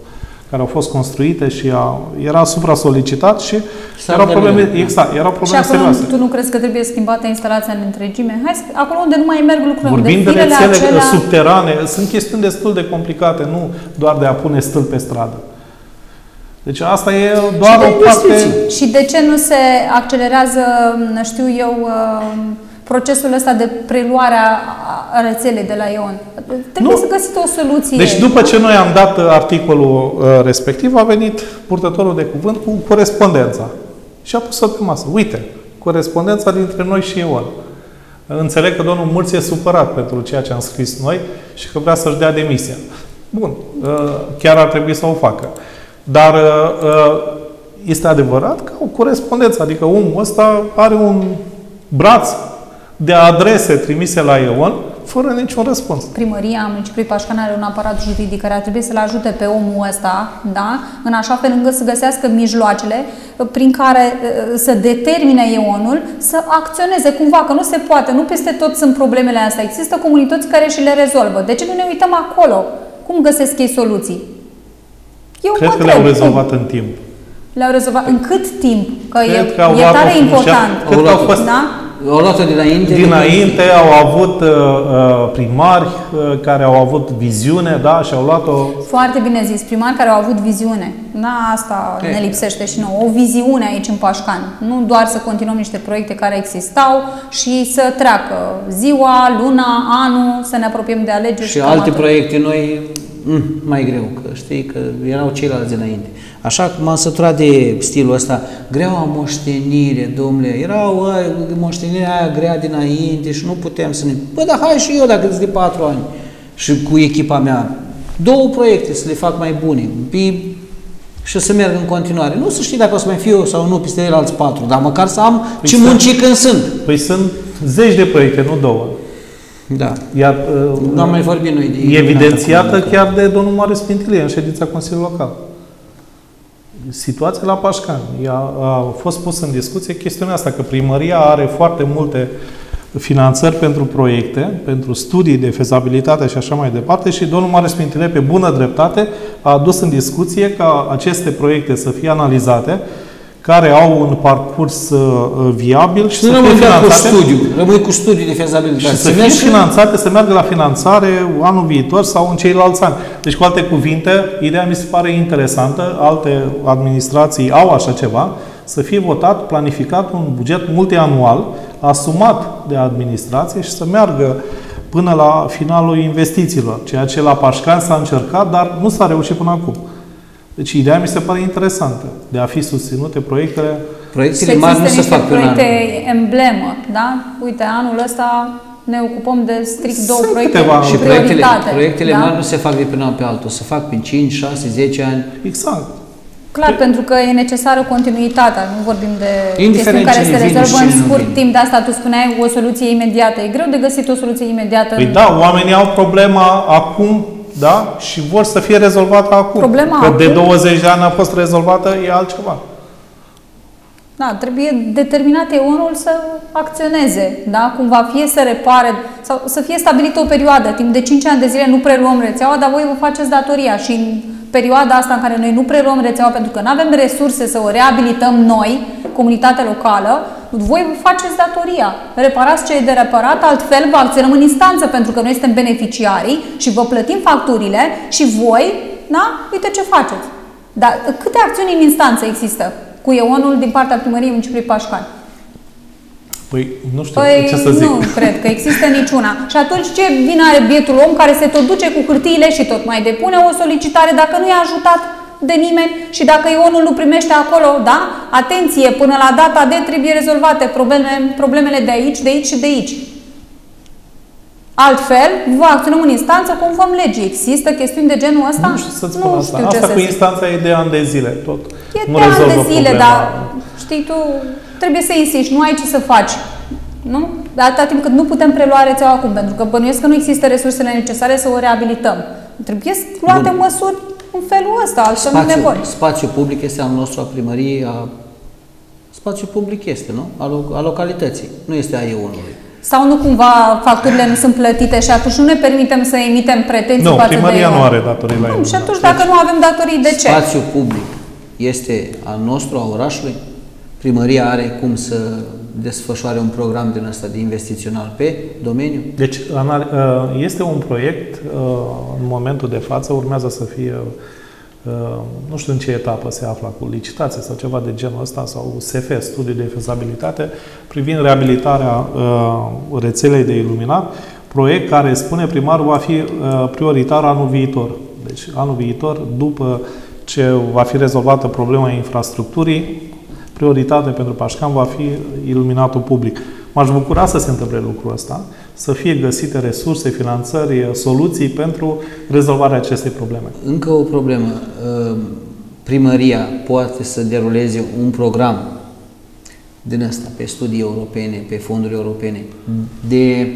care au fost construite și a, era supra-solicitat și S-a erau probleme, îndelinit. exact, erau probleme și acolo serioase. tu nu crezi că trebuie schimbată instalația în întregime? Hai, să, acolo unde nu mai merg lucrurile, Vorbim unde de firele rețele acelea... subterane, sunt chestiuni destul de complicate, nu doar de a pune stâlpi pe stradă. Deci asta e doar Și de o parte... investiții. Și de ce nu se accelerează, știu eu, procesul ăsta de preluare a rețelei de la E.ON? Trebuie Nu. să găsiți o soluție. Deci după ce noi am dat articolul uh, respectiv, a venit purtătorul de cuvânt cu corespondența și a pus-o pe masă. Uite, corespondența dintre noi și E.ON. Înțeleg că domnul Mulț e supărat pentru ceea ce am scris noi și că vrea să-și dea demisia. Bun, uh, chiar ar trebui să o facă. Dar uh, este adevărat că o corespondență, adică omul ăsta are un braț de adrese trimise la E.ON fără niciun răspuns. Primăria municipiului Pașcani are un aparat juridic care ar trebui să-l ajute pe omul ăsta, da? În așa fel încât să găsească mijloacele prin care să determine E.ON-ul să acționeze cumva, că nu se poate, nu peste tot sunt problemele astea. Există comunități care și le rezolvă. De ce nu ne uităm acolo? Cum găsesc ei soluții? Eu Cred mă că întreb, le-au cum? rezolvat în timp. Le-au rezolvat. În cât timp? Că Cred e, că au e luat tare o important. funcție- Cred că au fost- Da? Au luat-o dinainte. Dinainte au avut uh, uh, primari uh, care au avut viziune, da, și au luat-o... Foarte bine zis, primari care au avut viziune. Da, asta E. ne lipsește și nouă. O viziune aici în Pașcani. Nu doar să continuăm niște proiecte care existau și să treacă ziua, luna, anul, să ne apropiem de alegeri. Și cam alte atât. proiecte noi, mm, mai greu, că știi că erau ceilalți înainte. Așa că m-am săturat de stilul ăsta, greaua moștenire, domnule, era o, moștenirea aia grea dinainte și nu putem să ne... Bă, dar hai și eu dacă îți de patru ani și cu echipa mea, două proiecte să le fac mai bune și să merg în continuare. Nu să știi dacă o să mai fiu eu sau nu peste el alți patru, dar măcar să am Păi ce sunt- munci când sunt. Păi sunt zeci de proiecte, nu două. Da. Iar uh, Nu am mai vorbit noi de... e evidențiată chiar de domnul Marius Pintilie în ședința Consiliului Local. Situația la Pașcani. Ea a fost pus în discuție chestiunea asta, că primăria are foarte multe finanțări pentru proiecte, pentru studii de fezabilitate și așa mai departe și domnul Marius Pintilie, pe bună dreptate, a adus în discuție ca aceste proiecte să fie analizate, care au un parcurs uh, viabil și Și să nu fie rămâi doar cu finanțate. studiu, rămâi cu studiu de fezabilitate. Și să fie mergi finanțate, să meargă la finanțare anul viitor sau în ceilalți ani. Deci, cu alte cuvinte, ideea mi se pare interesantă, alte administrații au așa ceva, să fie votat, planificat un buget multianual, asumat de administrație și să meargă până la finalul investițiilor, ceea ce la Pașcani s-a încercat, dar nu s-a reușit până acum. Deci, ideea mi se pare interesantă, de a fi susținute proiectele. Proiectele Să mari nu existe se niște fac pe un an. proiecte emblemă, da? Uite, anul ăsta ne ocupăm de strict două Sunt proiecte câteva- Și și proiectele, prioritate. proiectele da? mari nu se fac de pe un an pe altul, se fac prin cinci, șase, zece ani. Exact. Clar, pentru că e necesară continuitatea, nu vorbim de Indiferent chestiuni care cine se vine rezolvă și în cine nu scurt vine. timp. De asta tu spuneai o soluție imediată. E greu de găsit o soluție imediată. Păi da, oamenii au problema acum, da? Și vor să fie rezolvată acum. Problema Că de acum- douăzeci de ani a fost rezolvată, e altceva. Da, trebuie determinat E.ON-ul să acționeze, da? Cumva fie să repare sau să fie stabilită o perioadă, timp de cinci ani de zile nu preluăm rețeaua, dar voi vă faceți datoria și în perioada asta în care noi nu preluăm rețeaua pentru că nu avem resurse să o reabilităm noi, comunitatea locală, voi vă faceți datoria. Reparați ce e de reparat, altfel vă acționăm în instanță pentru că noi suntem beneficiarii și vă plătim facturile și voi, da? Uite ce faceți. Dar câte acțiuni în instanță există cu E.ON-ul din partea primăriei municipiului Pașcani? Păi, nu știu Păi ce să zic. nu cred că există niciuna. Și atunci ce vină are bietul om care se tot duce cu hârtiile și tot mai depune o solicitare dacă nu e ajutat de nimeni și dacă E.ON-ul nu primește acolo, da? Atenție, până la data de trebuie rezolvate probleme, problemele de aici, de aici și de aici. Altfel, vă acționăm în instanță conform legii. Există chestiuni de genul ăsta? Nu știu să-ți spun asta. știu ce Asta să cu zic. instanța e de ani de zile, tot. E nu de ani rezolvă de zile, problema. dar știi tu, trebuie să insiști, nu ai ce să faci. Nu? Dar atâta timp cât nu putem prelua rețeaua acum, pentru că bănuiesc că nu există resursele necesare să o reabilităm. Trebuie luate Bun. măsuri în felul ăsta, altfel nu ne Spațiu, vor. spațiu public este al nostru, a primăriei, a... Spațiu public este, nu? Al, lo- al localității, nu este a E.ON-ului. Sau nu cumva facturile nu sunt plătite și atunci nu ne permitem să emitem pretenții nu, față de primăria nu are datorii la el. Și atunci dacă nu avem datorii, de ce? Spațiul public este al nostru, a orașului. Primăria are cum să desfășoare un program din ăsta de investițional pe domeniu? Deci este un proiect, în momentul de față, urmează să fie, nu știu în ce etapă se află cu licitație sau ceva de genul ăsta, sau S F, studiu de fezabilitate, privind reabilitarea rețelei de iluminat, proiect care, spune primarul, va fi prioritar anul viitor. Deci anul viitor, după ce va fi rezolvată problema infrastructurii, prioritate pentru Pașcan va fi iluminatul public. M-aș bucura să se întâmple lucrul ăsta, să fie găsite resurse, finanțări, soluții pentru rezolvarea acestei probleme. Încă o problemă. Primăria poate să deruleze un program din ăsta, pe studii europene, pe fonduri europene, de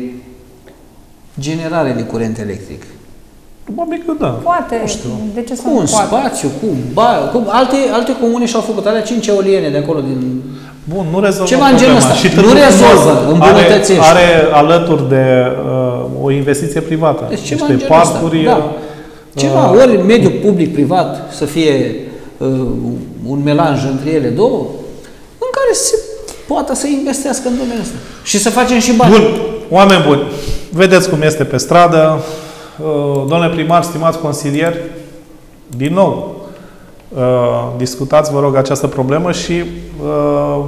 generare de curent electric. Probabil că da. Poate. Nu știu. De ce să cu un poate? spațiu, cu baie, cu alte, alte comune și-au făcut alea cinci eoliene de acolo din... Bun, nu rezolvă ceva în genul ăsta. Și nu rezolvă, îmbunătățește. Are, are alături de uh, o investiție privată. Deci ceva niște în genul parcuri, ăsta. Da. Ceva, uh, ori mediul public-privat să fie uh, un melanj între ele două, în care se poate să investească în domeniul ăsta. Și să facem și bani. Bun, oameni buni, vedeți cum este pe stradă. Uh, domnule primar, stimați consilieri, din nou, Uh, discutați, vă rog, această problemă și uh,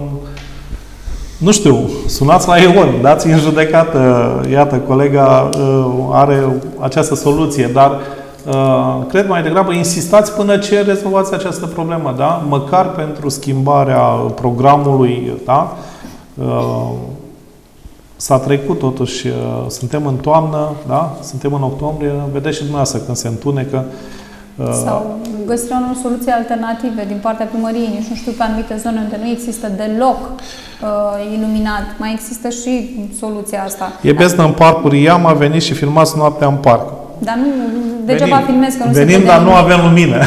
nu știu, sunați la E O N, dați în judecată, iată, colega uh, are această soluție, dar uh, cred mai degrabă insistați până ce rezolvați această problemă, da? Măcar pentru schimbarea programului, da? Uh, s-a trecut totuși, uh, suntem în toamnă, da? Suntem în octombrie, vedeți și dumneavoastră când se întunecă. Sau găsirea unor soluții alternative din partea primăriei. Nici nu știu, pe anumite zone unde nu există deloc uh, iluminat. Mai există și soluția asta. E beznă în parcuri, i-am a venit și filmați noaptea în parc. Dar nu, degeaba filmez că nu Venim, se vede dar nimic. nu avem lumină.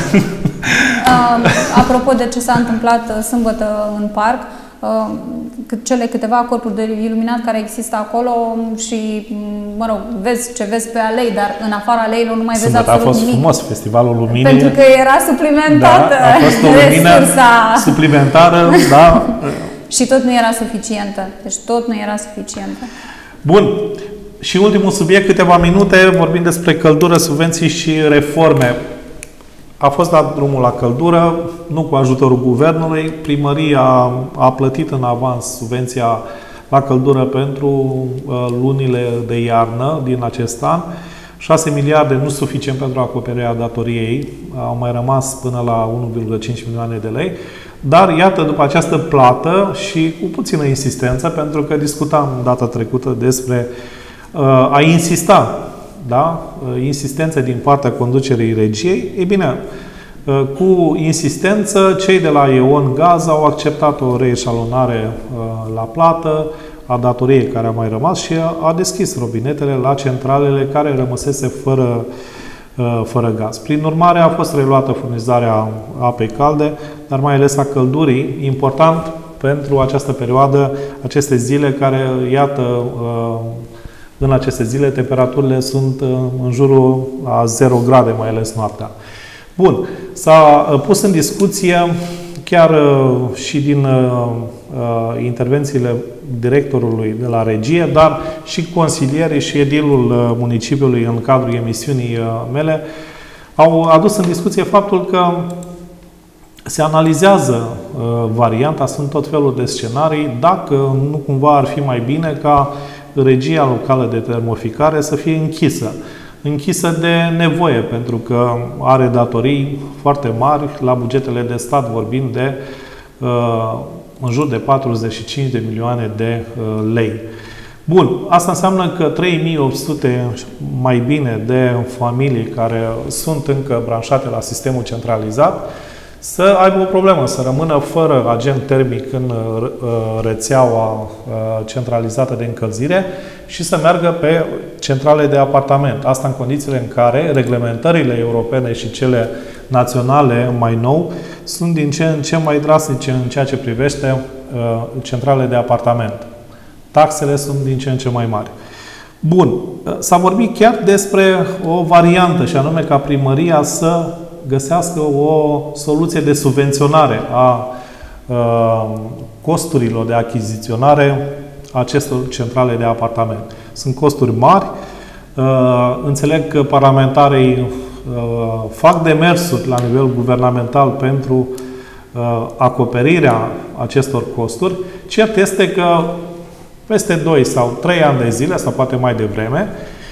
Uh, apropo de ce s-a întâmplat uh, sâmbătă în parc, uh, cele câteva corpuri de iluminat care există acolo și, mă rog, vezi ce vezi pe alei, dar în afara aleilor nu mai vezi Sâmbătă absolut a fost nimic. frumos, Festivalul Luminii. Pentru că era suplimentată da, a fost o lumină resursa. suplimentară, da. Și tot nu era suficientă. Deci tot nu era suficientă. Bun. Și ultimul subiect, câteva minute, vorbim despre căldură, subvenții și reforme. A fost dat drumul la căldură, nu cu ajutorul guvernului. Primăria a plătit în avans subvenția la căldură pentru uh, lunile de iarnă din acest an. șase miliarde nu suficient pentru acoperirea datoriei, au mai rămas până la unu virgulă cinci milioane de lei. Dar iată, după această plată și cu puțină insistență, pentru că discutam data trecută despre uh, a insista, da? Insistență din partea conducerii regiei. Ei bine, cu insistență, cei de la E O N Gaz au acceptat o reeșalonare la plată a datoriei care a mai rămas și a deschis robinetele la centralele care rămăsese fără, fără gaz. Prin urmare, a fost reluată furnizarea apei calde, dar mai ales a căldurii, important pentru această perioadă, aceste zile care, iată, în aceste zile, temperaturile sunt în jurul a zero grade, mai ales noaptea. Bun. S-a pus în discuție, chiar și din intervențiile directorului de la regie, dar și consilierii și edilul municipiului în cadrul emisiunii mele, au adus în discuție faptul că se analizează varianta, sunt tot felul de scenarii, dacă nu cumva ar fi mai bine ca regia locală de termoficare să fie închisă. Închisă de nevoie, pentru că are datorii foarte mari, la bugetele de stat vorbind de uh, în jur de patruzeci și cinci de milioane de uh, lei. Bun, asta înseamnă că trei mii opt sute mai bine de familii care sunt încă branșate la sistemul centralizat să aibă o problemă, să rămână fără agent termic în rețeaua centralizată de încălzire și să meargă pe centrale de apartament. Asta în condițiile în care reglementările europene și cele naționale mai nou sunt din ce în ce mai drastice în ceea ce privește centrale de apartament. taxele sunt din ce în ce mai mari. Bun, s-a vorbit chiar despre o variantă, și anume ca primăria să găsească o soluție de subvenționare a uh, costurilor de achiziționare a acestor centrale de apartament. Sunt costuri mari. Uh, înțeleg că parlamentarii uh, fac demersuri la nivel guvernamental pentru uh, acoperirea acestor costuri. Cert este că peste doi sau trei ani de zile, sau poate mai devreme,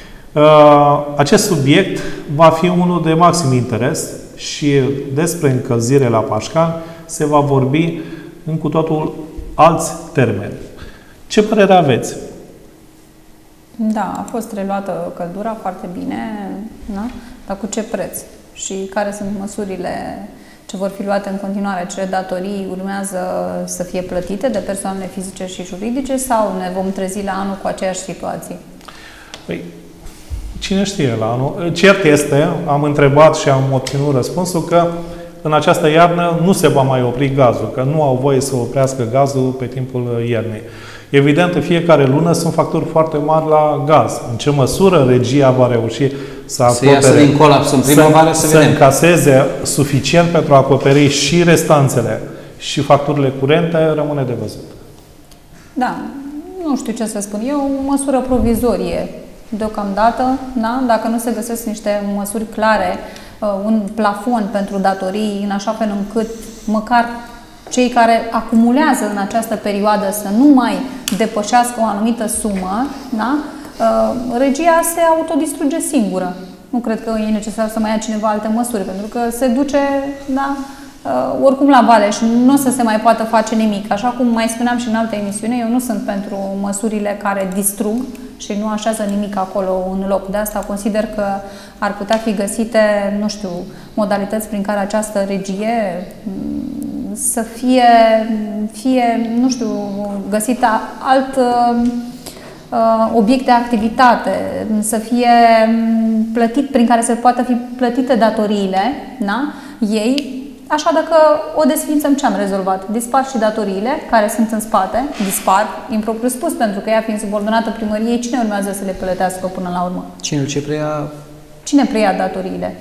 acest subiect va fi unul de maxim interes și despre încălzire la Pașcani se va vorbi în cu totul alți termeni. Ce părere aveți? Da, a fost reluată căldura foarte bine, da? Dar cu ce preț? Și care sunt măsurile ce vor fi luate în continuare? Cele datorii urmează să fie plătite de persoanele fizice și juridice sau ne vom trezi la anul cu aceeași situație? Păi, cine știe la anul? Cert este, am întrebat și am obținut răspunsul că în această iarnă nu se va mai opri gazul, că nu au voie să oprească gazul pe timpul iernii. Evident, în fiecare lună sunt facturi foarte mari la gaz. În ce măsură regia va reuși să acopere, să din colaps în primăvară, să, să încaseze suficient pentru a acoperi și restanțele și facturile curente, rămâne de văzut. Da, nu știu ce să spun. E o măsură provizorie deocamdată, da? Dacă nu se găsesc niște măsuri clare, un plafon pentru datorii, în așa fel încât măcar cei care acumulează în această perioadă să nu mai depășească o anumită sumă, da? Regia se autodistruge singură. Nu cred că e necesar să mai ia cineva alte măsuri, pentru că se duce, da, oricum la vale și nu o să se mai poată face nimic. Așa cum mai spuneam și în alte emisiune, eu nu sunt pentru măsurile care distrug și nu așează nimic acolo în loc. De asta consider că ar putea fi găsite, nu știu, modalități prin care această regie să fie, fie nu știu, găsită alt uh, obiect de activitate, să fie plătit, prin care să poată fi plătite datoriile, da? Ei. Așa, dacă o desfințăm, ce am rezolvat? Dispar și datoriile care sunt în spate, dispar, impropriu spus, pentru că ea fiind subordonată primăriei, cine urmează să le plătească până la urmă? Cine ce preia? Cine preia datoriile?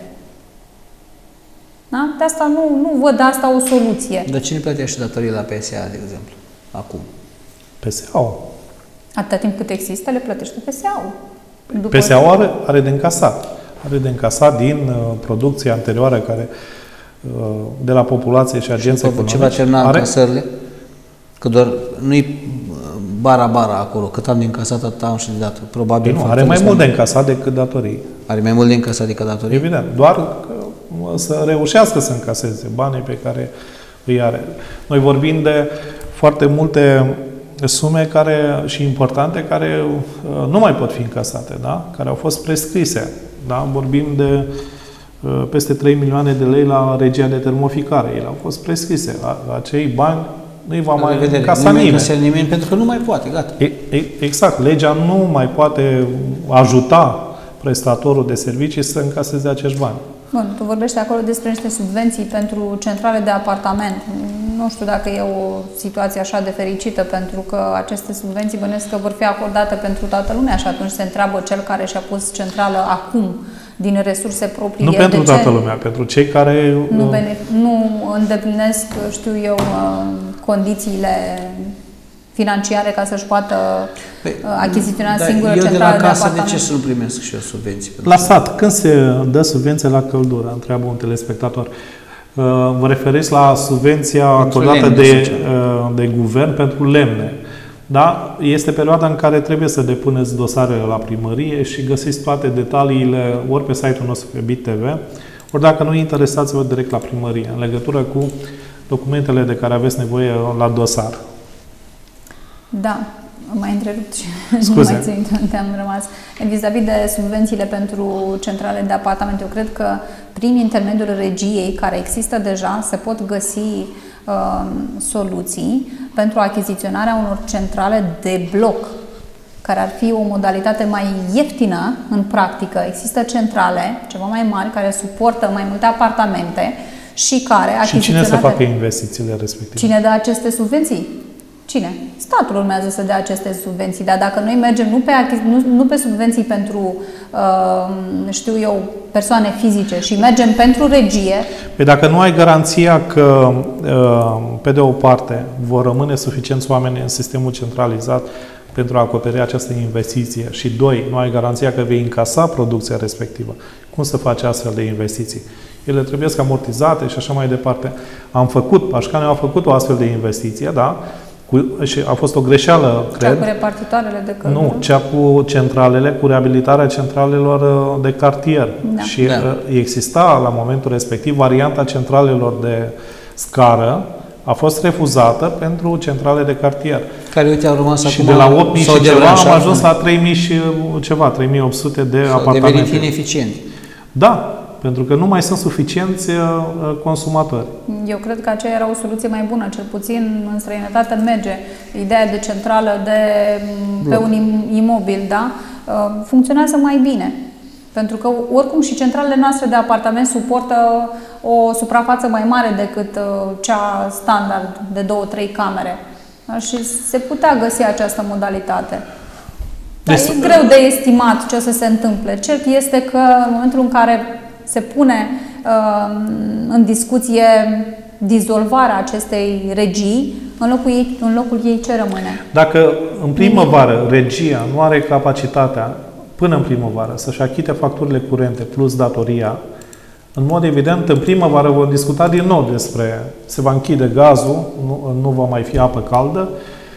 Da? De asta nu, nu văd asta o soluție. Dar cine plătește datoriile la P S A, de exemplu, acum? P S A-ul. Atâta timp cât există, le plătește P S A-ul. P S A-ul are, are de încasat. Are de încasat din uh, producția anterioară care de la populație și agenții economice. Ce va termina încasările? Că doar nu-i bara-bara acolo. Cât am de încasat, atât am și de dat. Probabil nu, are mai mult de încasat decât datorii. Are mai mult de încasat decât datorii? Evident. Doar să reușească să încaseze banii pe care îi are. Noi vorbim de foarte multe sume care, și importante care nu mai pot fi încasate, da? Care au fost prescrise. Da? Vorbim de peste trei milioane de lei la regia de termoficare. Ele au fost prescrise. Acei bani nu-i va mai încasa nimeni. nimeni. Pentru că nu mai poate, gata. E, e, exact. Legea nu mai poate ajuta prestatorul de servicii să încaseze acești bani. Bun, tu vorbești acolo despre niște subvenții pentru centrale de apartament. Nu știu dacă e o situație așa de fericită, pentru că aceste subvenții bănesc că vor fi acordate pentru toată lumea și atunci se întreabă cel care și-a pus centrală acum din resurse proprii. Nu pentru toată lumea, pentru cei care nu, nu îndeplinesc, știu eu, condițiile financiare ca să-și poată păi, achiziționa da, singură centrală de apartament. Eu de la casă, de ce să nu primesc și eu subvenții? La sat, când se dă subvenție la căldură? Întreabă un telespectator. Vă referiți la subvenția acordată de, de guvern pentru lemne. Da? Este perioada în care trebuie să depuneți dosarele la primărie și găsiți toate detaliile ori pe site-ul nostru pe B I T T V, ori dacă nu, interesați-vă direct la primărie în legătură cu documentele de care aveți nevoie la dosar. Da, m-ai întrerupt și nu mai țin unde am rămas. Vis-a-vis de subvențiile pentru centrale de apartamente, eu cred că prin intermediul regiei care există deja se pot găsi uh, soluții pentru achiziționarea unor centrale de bloc, care ar fi o modalitate mai ieftină în practică. Există centrale ceva mai mari care suportă mai multe apartamente și care și cine să facă investițiile respective? Cine dă aceste subvenții? Cine? Statul urmează să dea aceste subvenții, dar dacă noi mergem nu pe, nu, nu pe subvenții pentru, uh, știu eu, persoane fizice și mergem pentru regie... Păi dacă nu ai garanția că, uh, pe de o parte, vor rămâne suficienți oameni în sistemul centralizat pentru a acoperi această investiție și, doi, nu ai garanția că vei încasa producția respectivă, cum să faci astfel de investiții? Ele trebuie să amortizate și așa mai departe. Am făcut, Pașcane a făcut o astfel de investiție, da? Cu, și a fost o greșeală, cred. Cea cu repartitoarele de căldură? Nu, cea cu centralele, cu reabilitarea centralelor de cartier. Da. Și Da. exista la momentul respectiv varianta centralelor de scară, a fost refuzată pentru centrale de cartier. Care, uite, au rămas Și acum... de la opt mii și ceva debranșat, am ajuns la trei mii și ceva, trei mii opt sute de s-au apartamente. devenit ineficienți. Da, pentru că nu mai sunt suficienți consumatori. Eu cred că aceea era o soluție mai bună, cel puțin în străinătate merge. Ideea de centrală de, pe un imobil, da? Funcționează mai bine. Pentru că oricum și centralele noastre de apartament suportă o suprafață mai mare decât cea standard de două-trei camere. Și se putea găsi această modalitate. Dar Deci, e greu de estimat ce o să se întâmple. Cert este că în momentul în care se pune uh, în discuție dizolvarea acestei regii, în locul ei, în locul ei ce rămâne? Dacă în primăvară regia nu are capacitatea până în primăvară să-și achite facturile curente plus datoria, în mod evident, în primăvară vom discuta din nou despre se va închide gazul, nu, nu va mai fi apă caldă,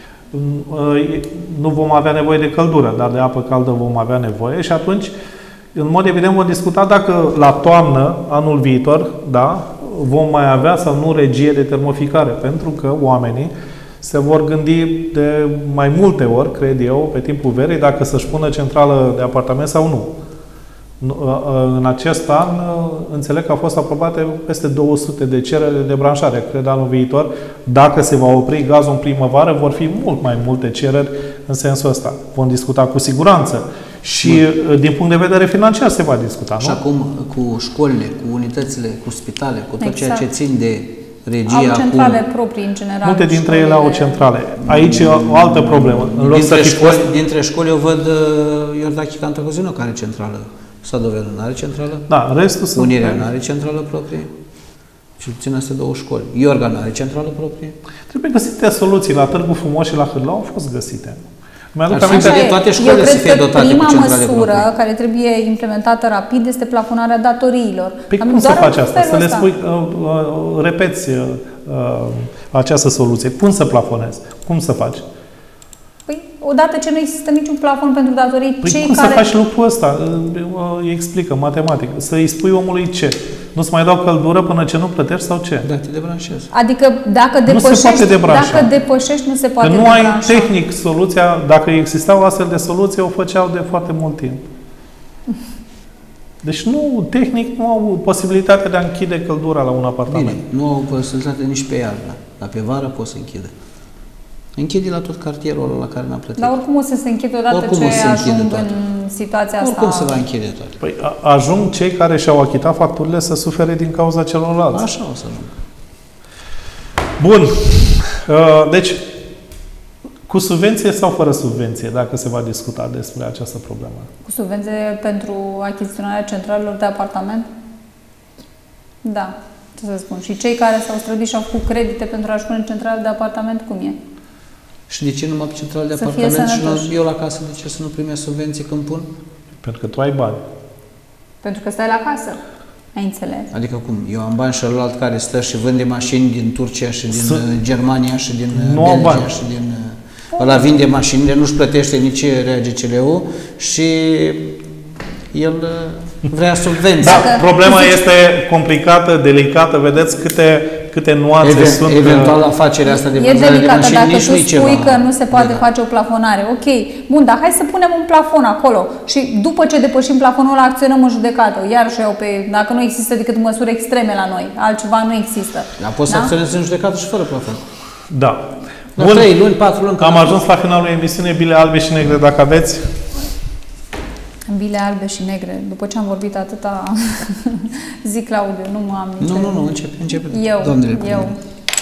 nu vom avea nevoie de căldură, dar de apă caldă vom avea nevoie și atunci, în mod evident, vom discuta dacă la toamnă, anul viitor, da, vom mai avea sau nu regie de termoficare, pentru că oamenii se vor gândi de mai multe ori, cred eu, pe timpul verii, dacă să-și pună centrală de apartament sau nu. În acest an, înțeleg că au fost aprobate peste două sute de cereri de debranșare. Cred anul viitor, dacă se va opri gazul în primăvară, vor fi mult mai multe cereri în sensul ăsta. Vom discuta cu siguranță. Și Bun. din punct de vedere financiar se va discuta, nu? Și acum cu școlile, cu unitățile, cu spitale, cu tot Exact. ceea ce țin de regia. Au centrale acum. proprii, în general. Multe dintre școlile... ele au centrale. Aici o altă problemă. În loc Dintre, să fi școli, fost... dintre școli eu văd uh, Iordache Cantacuzino care are centrală. Sadovelul nu are centrală. Da, restul sunt... Unirea nu are centrală proprie. Și puțin astea două școli. Iorga nu are centrală proprie. Trebuie găsite soluții. La Târgu Frumos și la Hârlau au fost găsite. Mi-aduc Ar fi aminte... ca toate școlile să fie dotate prima cu centrale măsură proprii. care trebuie implementată rapid este plafonarea datoriilor. Păi Am cum să doar faci în asta? felul Să le ăsta. spui, uh, uh, repeți uh, uh, această soluție. Cum să plafonezi? Cum să faci? Păi, odată ce nu există niciun plafon pentru datorii, Păi cei cum care... să faci lucrul ăsta? Îi explică, matematic. Să-i spui omului ce? Nu-ți mai dau căldură până ce nu plătești sau ce? Da, te debranșezi. Adică dacă Nu se depășești, poate debranșa. dacă depășești, nu se Că poate nu ai debranșa. tehnic soluția. Dacă existau astfel de soluții, o făceau de foarte mult timp. Deci nu, tehnic nu au posibilitatea de a închide căldura la un apartament. Bine, nu au posibilitate nici pe iarnă, dar pe vară poți să închide. Închide la tot cartierul ăla la care n-a plătit. Dar oricum o să se închide odată Oricum ce o să se închide ajung toate. în situația asta. Oricum se va închide toate. Păi a- ajung cei care și-au achitat facturile să sufere din cauza celorlalți. Așa o să ajung. Bun. Uh, Deci, cu subvenție sau fără subvenție, dacă se va discuta despre această problemă? Cu subvenție pentru achiziționarea centralelor de apartament? Da, ce să spun. Și cei care s-au străduit și au făcut credite pentru a-și pune centrale de apartament, cum e? Și de ce numai pe centrale de Să fie apartament și sănătoși. la, eu la casă, de ce să nu primesc subvenții când pun? Pentru că tu ai bani. Pentru că stai la casă. Ai înțeles? Adică cum? Eu am bani și ălalt care stă și vinde mașini din Turcia și din Sunt- uh, Germania și din uh, Nu au Belgia bani. și din... uh, Ăla vinde mașinile, nu-și plătește nici R G C L-ul și el uh, vrea subvenții. Da, Dacă- problema este complicată, delicată, vedeți câte, câte nuanțe Even, sunt. eventual afacerea asta de E vânzare de delicată mașini dacă nici tu nu-i spui ceva că nu se poate de dat. face o plafonare. Ok, bun, dar hai să punem un plafon acolo și după ce depășim plafonul ăla acționăm în judecată. Iar și eu pe, dacă nu există decât măsuri extreme la noi, altceva nu există. Dar poți să acționezi în judecată și fără plafon. Da. La Bun. trei luni, patru luni. Am ajuns la finalul emisiunii Bile albe și negre, dacă aveți. Bile albe și negre. După ce am vorbit atâta, zic Claudiu, nu mă am nici... Nu, nu, nu, începe, începe. Eu, Doamnele, eu.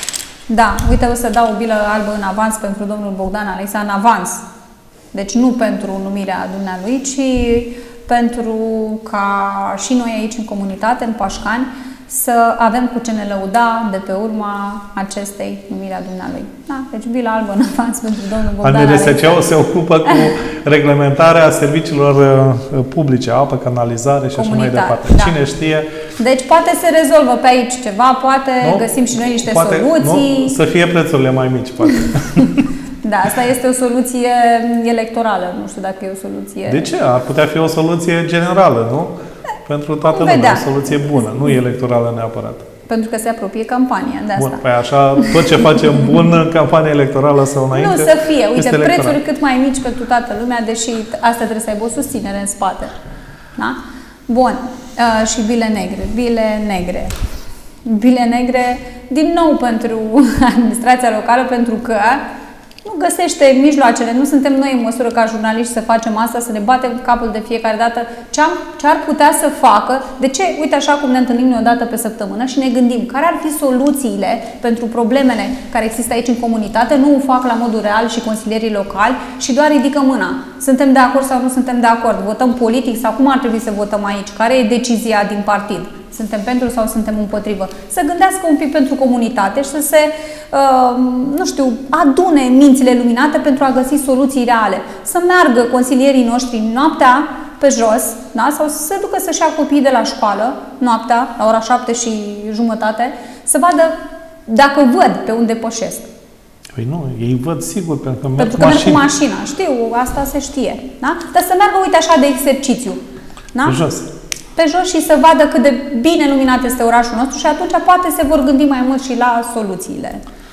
Da, uite, o să dau o bilă albă în avans pentru domnul Bogdan Alexa, în avans. Deci nu pentru numirea dumnealui, ci pentru ca și noi aici în comunitate, în Pașcani, să avem cu ce ne lăuda de pe urma acestei numiri a dumnealui. Da? Deci bilă albă în avans pentru domnul Bogdan Alexa. A N R S C-ul se ocupă cu reglementarea serviciilor publice, apă, canalizare și așa mai departe. Da. Cine știe... Deci poate se rezolvă pe aici ceva, poate nu? găsim și noi niște poate, soluții. Nu? Să fie prețurile mai mici, poate. Da, asta este o soluție electorală. Nu știu dacă e o soluție... De ce? Ar putea fi o soluție generală, nu? Pentru toată lumea, o soluție bună, nu electorală neapărat. Pentru că se apropie campania, de asta. Bun, păi așa, tot ce facem bun în campania electorală sau înainte... Nu, să fie. Uite, prețuri cât mai mici pentru toată lumea, deși asta trebuie să aibă o susținere în spate. Da? Bun. Uh, și bile negre. Bile negre. Bile negre, din nou pentru administrația locală, pentru că nu găsește mijloacele, nu suntem noi în măsură ca jurnaliști să facem asta, să ne batem capul de fiecare dată ce, am, ce ar putea să facă, de ce, uite așa cum ne întâlnim noi o dată pe săptămână și ne gândim care ar fi soluțiile pentru problemele care există aici în comunitate, nu o fac la modul real și consilierii locali și doar ridică mâna. Suntem de acord sau nu suntem de acord? Votăm politic sau cum ar trebui să votăm aici? Care e decizia din partid? Suntem pentru sau suntem împotrivă? Să gândească un pic pentru comunitate și să se, uh, nu știu, adune mințile luminate pentru a găsi soluții reale. Să meargă consilierii noștri noaptea pe jos, da? Sau să se ducă să-și ia copiii de la școală, noaptea, la ora șapte și jumătate, să vadă dacă văd pe unde pășesc. Păi nu, ei văd sigur, pentru că merg pentru că merg cu mașina. Știu, asta se știe. Da? Dar să meargă, uite așa, de exercițiu. Da? Pe jos. Pe jos și să vadă cât de bine luminat este orașul nostru și atunci poate se vor gândi mai mult și la soluțiile.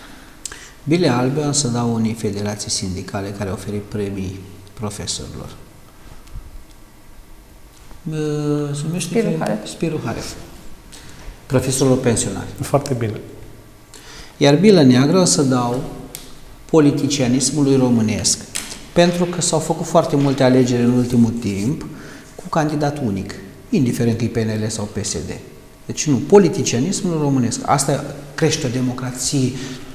Bile albe o să dau unei federații sindicale care au oferit premii profesorilor. Se numește Spiru Haref. Spiru Haref. Profesorilor pensionari. Foarte bine. Iar bilă neagră o să dau politicianismului românesc. Pentru că s-au făcut foarte multe alegeri în ultimul timp cu candidat unic, indiferent că e P N L sau P S D. Deci nu, politicianismul românesc. Asta crește democrație.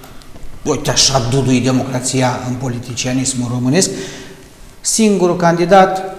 Uite așa dudui democrația în politicianismul românesc. Singurul candidat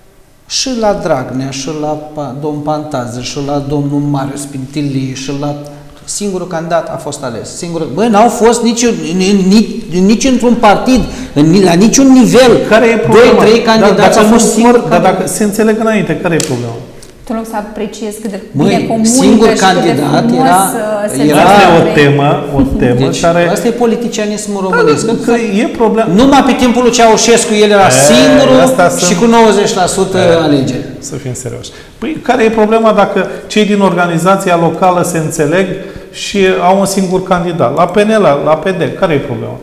și la Dragnea, și la domnul Pantază, și la domnul Marius Pintilie, și la... Singurul candidat a fost ales. Singurul... Băi, n-au fost nici, nici, nici într-un partid, la niciun nivel. Care e problema? Doi, trei candidați au fost singuri. Dar dacă se înțeleg înainte, care e problema? Tu loc să apreciez cât de Măi, bine comunică singur și candidat cât de era, se era asta e o temă, o temă deci, care... asta e politicianismul românesc. Da, că e problema. Numai pe timpul lui Ceaușescu el era e, singurul și sunt... cu nouăzeci la sută e, alegeri. Să fim serioși. Păi care e problema dacă cei din organizația locală se înțeleg și au un singur candidat? La P N L, la P D, care e problema?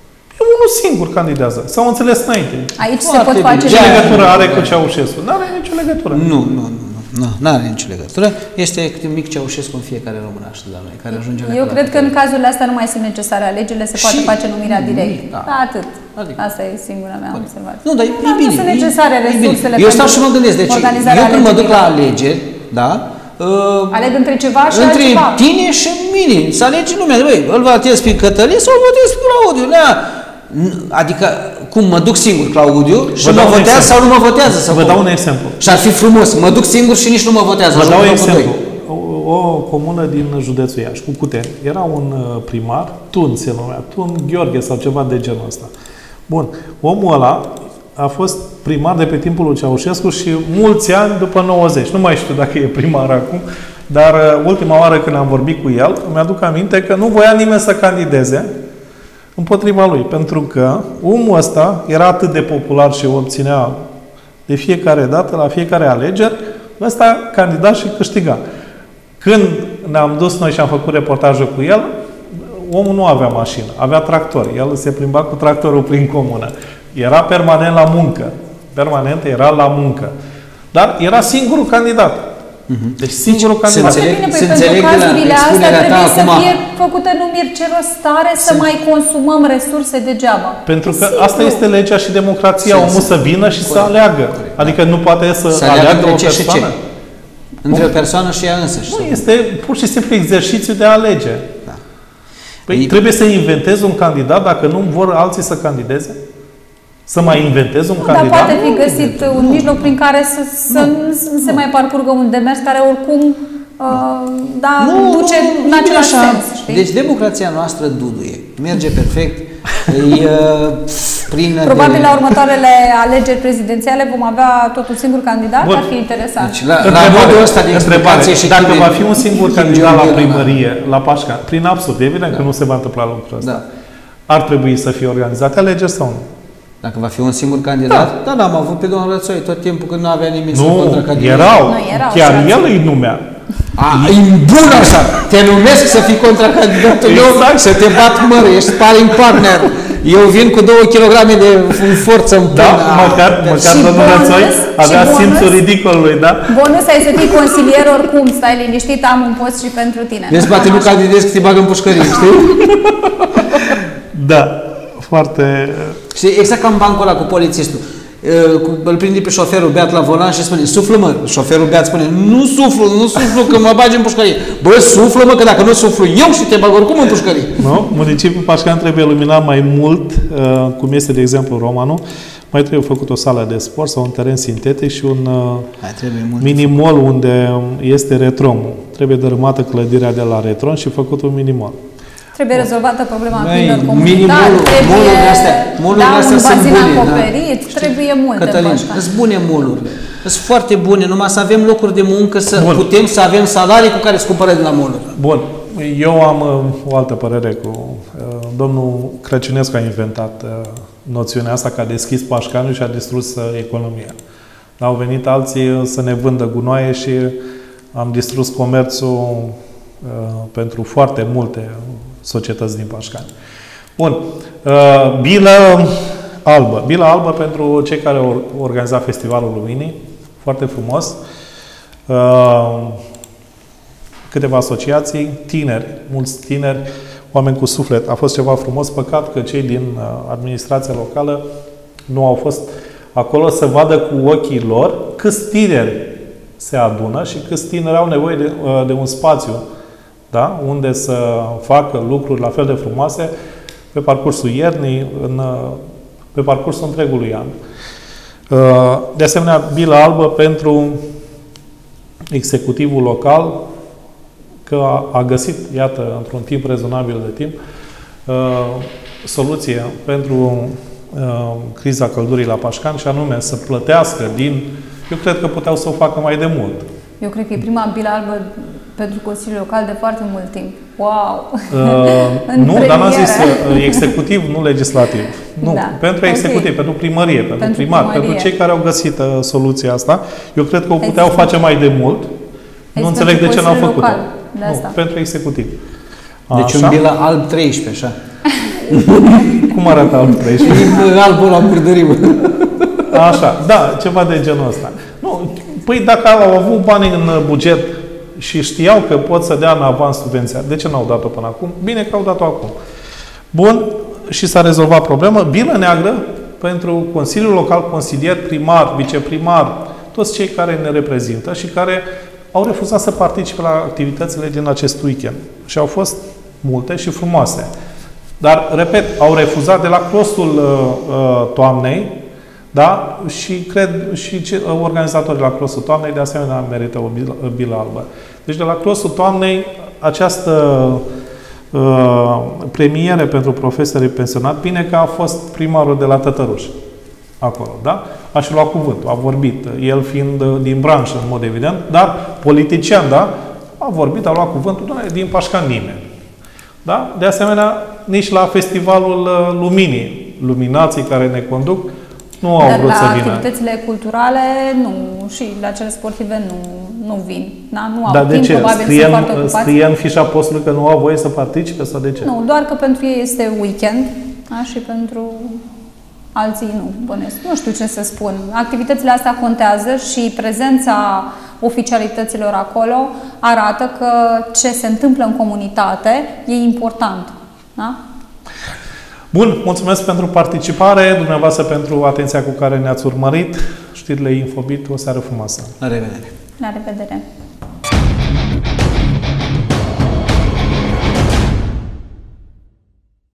E unul singur candidează. S-au înțeles înainte. Aici Foarte se pot face... Ce legătură are cu Ceaușescu? Nu are nicio legătură. Nu, nu, nu. Nu, nu are nicio legătură. Este un mic Ceaușescu în fiecare românaș de la noi, care ajunge la... Eu cred că în cazurile astea nu mai sunt necesare alegerile, se poate face numirea direct. Da. Da, atât. Adică. Asta e singura mea observație. Nu, dar e, e bine. Nu sunt necesare resursele. Eu stau și mă gândesc, deci eu când mă duc la alegeri, da? Uh, Aleg între ceva și între altceva. tine și mine. Să alegi lumea. Băi, îl votez pe Cătălin sau îl votez pe Claudiu. Nea. Adică, cum mă duc singur, Claudiu, și mă votează sau nu mă votează? Sau Vă dau un exemplu. Și ar fi frumos. Mă duc singur și nici nu mă votează. Vă dau un exemplu. O, o comună din județul Iași, cu Cuteni. Era un primar, Tun se numea, Tun Gheorghe sau ceva de genul ăsta. Bun. Omul ăla a fost primar de pe timpul lui Ceaușescu și mulți ani după nouăzeci. Nu mai știu dacă e primar acum, dar ultima oară când am vorbit cu el, mi-aduc aminte că nu voia nimeni să candideze împotriva lui, pentru că omul ăsta era atât de popular și obținea de fiecare dată, la fiecare alegeri, ăsta candidat și câștiga. Când ne-am dus noi și am făcut reportajul cu el, omul nu avea mașină, avea tractor. El se plimba cu tractorul prin comună. Era permanent la muncă. Permanent era la muncă. Dar era singurul candidat. Deci singurul candidat. Foarte bine, păi pentru cazurile astea trebuie să fie făcute numiri ce rost are să mai consumăm resurse degeaba. Pentru că asta este legea și democrația. Omul să vină și să aleagă. Adică nu poate să aleagă o persoană. Între o persoană și ea însăși. Nu, este pur și simplu exercițiu de a alege. Păi Ei... trebuie să inventezi un candidat dacă nu vor alții să candideze? Să mai inventezi un nu, candidat? Dar poate fi găsit un nu. mijloc prin care să, să nu. nu se mai parcurgă un demers care oricum uh, da, nu, duce nu, în același așa. sens. Știi? Deci democrația noastră duduie. Merge perfect. Îi, uh, prin Probabil de... la următoarele alegeri prezidențiale vom avea tot un singur candidat, Bun. ar fi interesant. Deci, la, la modul ăsta de explicație și dacă de, va fi un singur candidat la de, primărie, la Pașca, prin absurd, evident da. că nu se va întâmpla lucrul ăsta. Da. Ar trebui să fie organizate alegeri sau nu? Dacă va fi un singur candidat? Da, da, l-am avut pe domnul Rățoi tot timpul când nu avea nimic să contracandideze. Nu, erau. Nu, erau. Chiar el îi numea. A, e bun așa! Te numesc să fii contracandidatul meu, exact. Să te bat mără, ești sparring partner. Eu vin cu două kilograme de forță în da, până. măcar, măcar domnul Rățoi avea simțul ridicolului, da? Bonus ai să fii consilier oricum, stai liniștit, am un post și pentru tine. Deci, poate nu candidezi că te bagă în pușcărie, știi? Da, foarte... Și exact ca în bancul ăla cu polițistul. Îl prinde pe șoferul beat la volan și spune, suflă mă, șoferul beat spune, nu suflu, nu suflu că mă bagi în pușcărie. Bă, suflă mă, că dacă nu suflu eu și te bag oricum în pușcărie. Nu? Municipiul Pașcan trebuie iluminat mai mult, cum este de exemplu Romanul, mai trebuie făcut o sală de sport sau un teren sintetic și un minimol unde este retromul. Trebuie dărâmată clădirea de la retron și făcut un minimol. Trebuie rezolvată problema câinilor comunitari, trebuie da, un bazin acoperit, da. Trebuie multe. Cătălin, sunt bune molurile. Sunt foarte bune, numai să avem locuri de muncă, să Bun. putem să avem salarii cu care să cumpărăm de la moluri. Bun. Eu am uh, o altă părere cu... Uh, domnul Crăciunescu a inventat uh, noțiunea asta că a deschis Pașcanul și a distrus uh, economia. Au venit alții uh, să ne vândă gunoaie și am distrus comerțul uh, pentru foarte multe societăți din Pașcani. Bun. Uh, bilă albă. Bilă albă pentru cei care au organizat Festivalul Luminii. Foarte frumos. Uh, câteva asociații, tineri, mulți tineri, oameni cu suflet. A fost ceva frumos. Păcat că cei din uh, administrația locală nu au fost acolo să vadă cu ochii lor câți tineri se adună și câți tineri au nevoie de, uh, de un spațiu, da? Unde să facă lucruri la fel de frumoase pe parcursul iernii, în, pe parcursul întregului an. De asemenea, bilă albă pentru executivul local, că a găsit, iată, într-un timp rezonabil de timp, soluție pentru criza căldurii la Pașcan și anume să plătească din... Eu cred că puteau să o facă mai de mult. Eu cred că e prima bilă albă pentru Consiliul Local de foarte mult timp. Wow! Uh, nu, dar n-am zis uh, executiv, nu legislativ. Nu, da. Pentru executiv, okay. pentru primărie, pentru, pentru primar, primărie. Pentru cei care au găsit uh, soluția asta. Eu cred că o puteau Există. face mai de mult. Nu înțeleg de ce n-au făcut-o. Nu, pentru executiv. Deci așa? Un bilă alb treisprezece, așa. Cum arată alb treisprezece? E albul la murdărimă. Așa, da, ceva de genul ăsta. Nu, păi dacă au avut bani în buget și știau că pot să dea în avans subvenția, de ce n-au dat-o până acum? Bine că au dat-o acum. Bun, și s-a rezolvat problema. Bilă neagră pentru Consiliul Local, consilier, primar, viceprimar, toți cei care ne reprezintă și care au refuzat să participe la activitățile din acest weekend. Și au fost multe și frumoase. Dar, repet, au refuzat de la crostul uh, toamnei, da? Și cred și organizatorii la Crossul Toamnei de asemenea merită o bilă, bilă albă. Deci de la Crossul Toamnei această uh, premiere pentru profesorii pensionați, bine că a fost primarul de la Tătăruș acolo, da? A și luat cuvântul, a vorbit, el fiind din branșă în mod evident, dar politician, da? A vorbit, a luat cuvântul, doamne, din Pașcan nimeni. Da? De asemenea, nici la Festivalul Luminii, luminații care ne conduc, nu au Dar vrut la să vină. activitățile culturale nu, și la cele sportive nu, nu vin. Da? Nu au Dar de timp, ce? probabil Scrie, sunt foarte ocupați. scrie în fișa postului că nu au voie să participe sau de ce? Nu, doar că pentru ei este weekend, da? Și pentru alții nu, bănesc. Nu știu ce să spun. Activitățile astea contează și prezența oficialităților acolo arată că ce se întâmplă în comunitate e important. Da? Bun, mulțumesc pentru participare, dumneavoastră pentru atenția cu care ne-ați urmărit. Știrile Infobit, o seară frumoasă! La revedere! La revedere!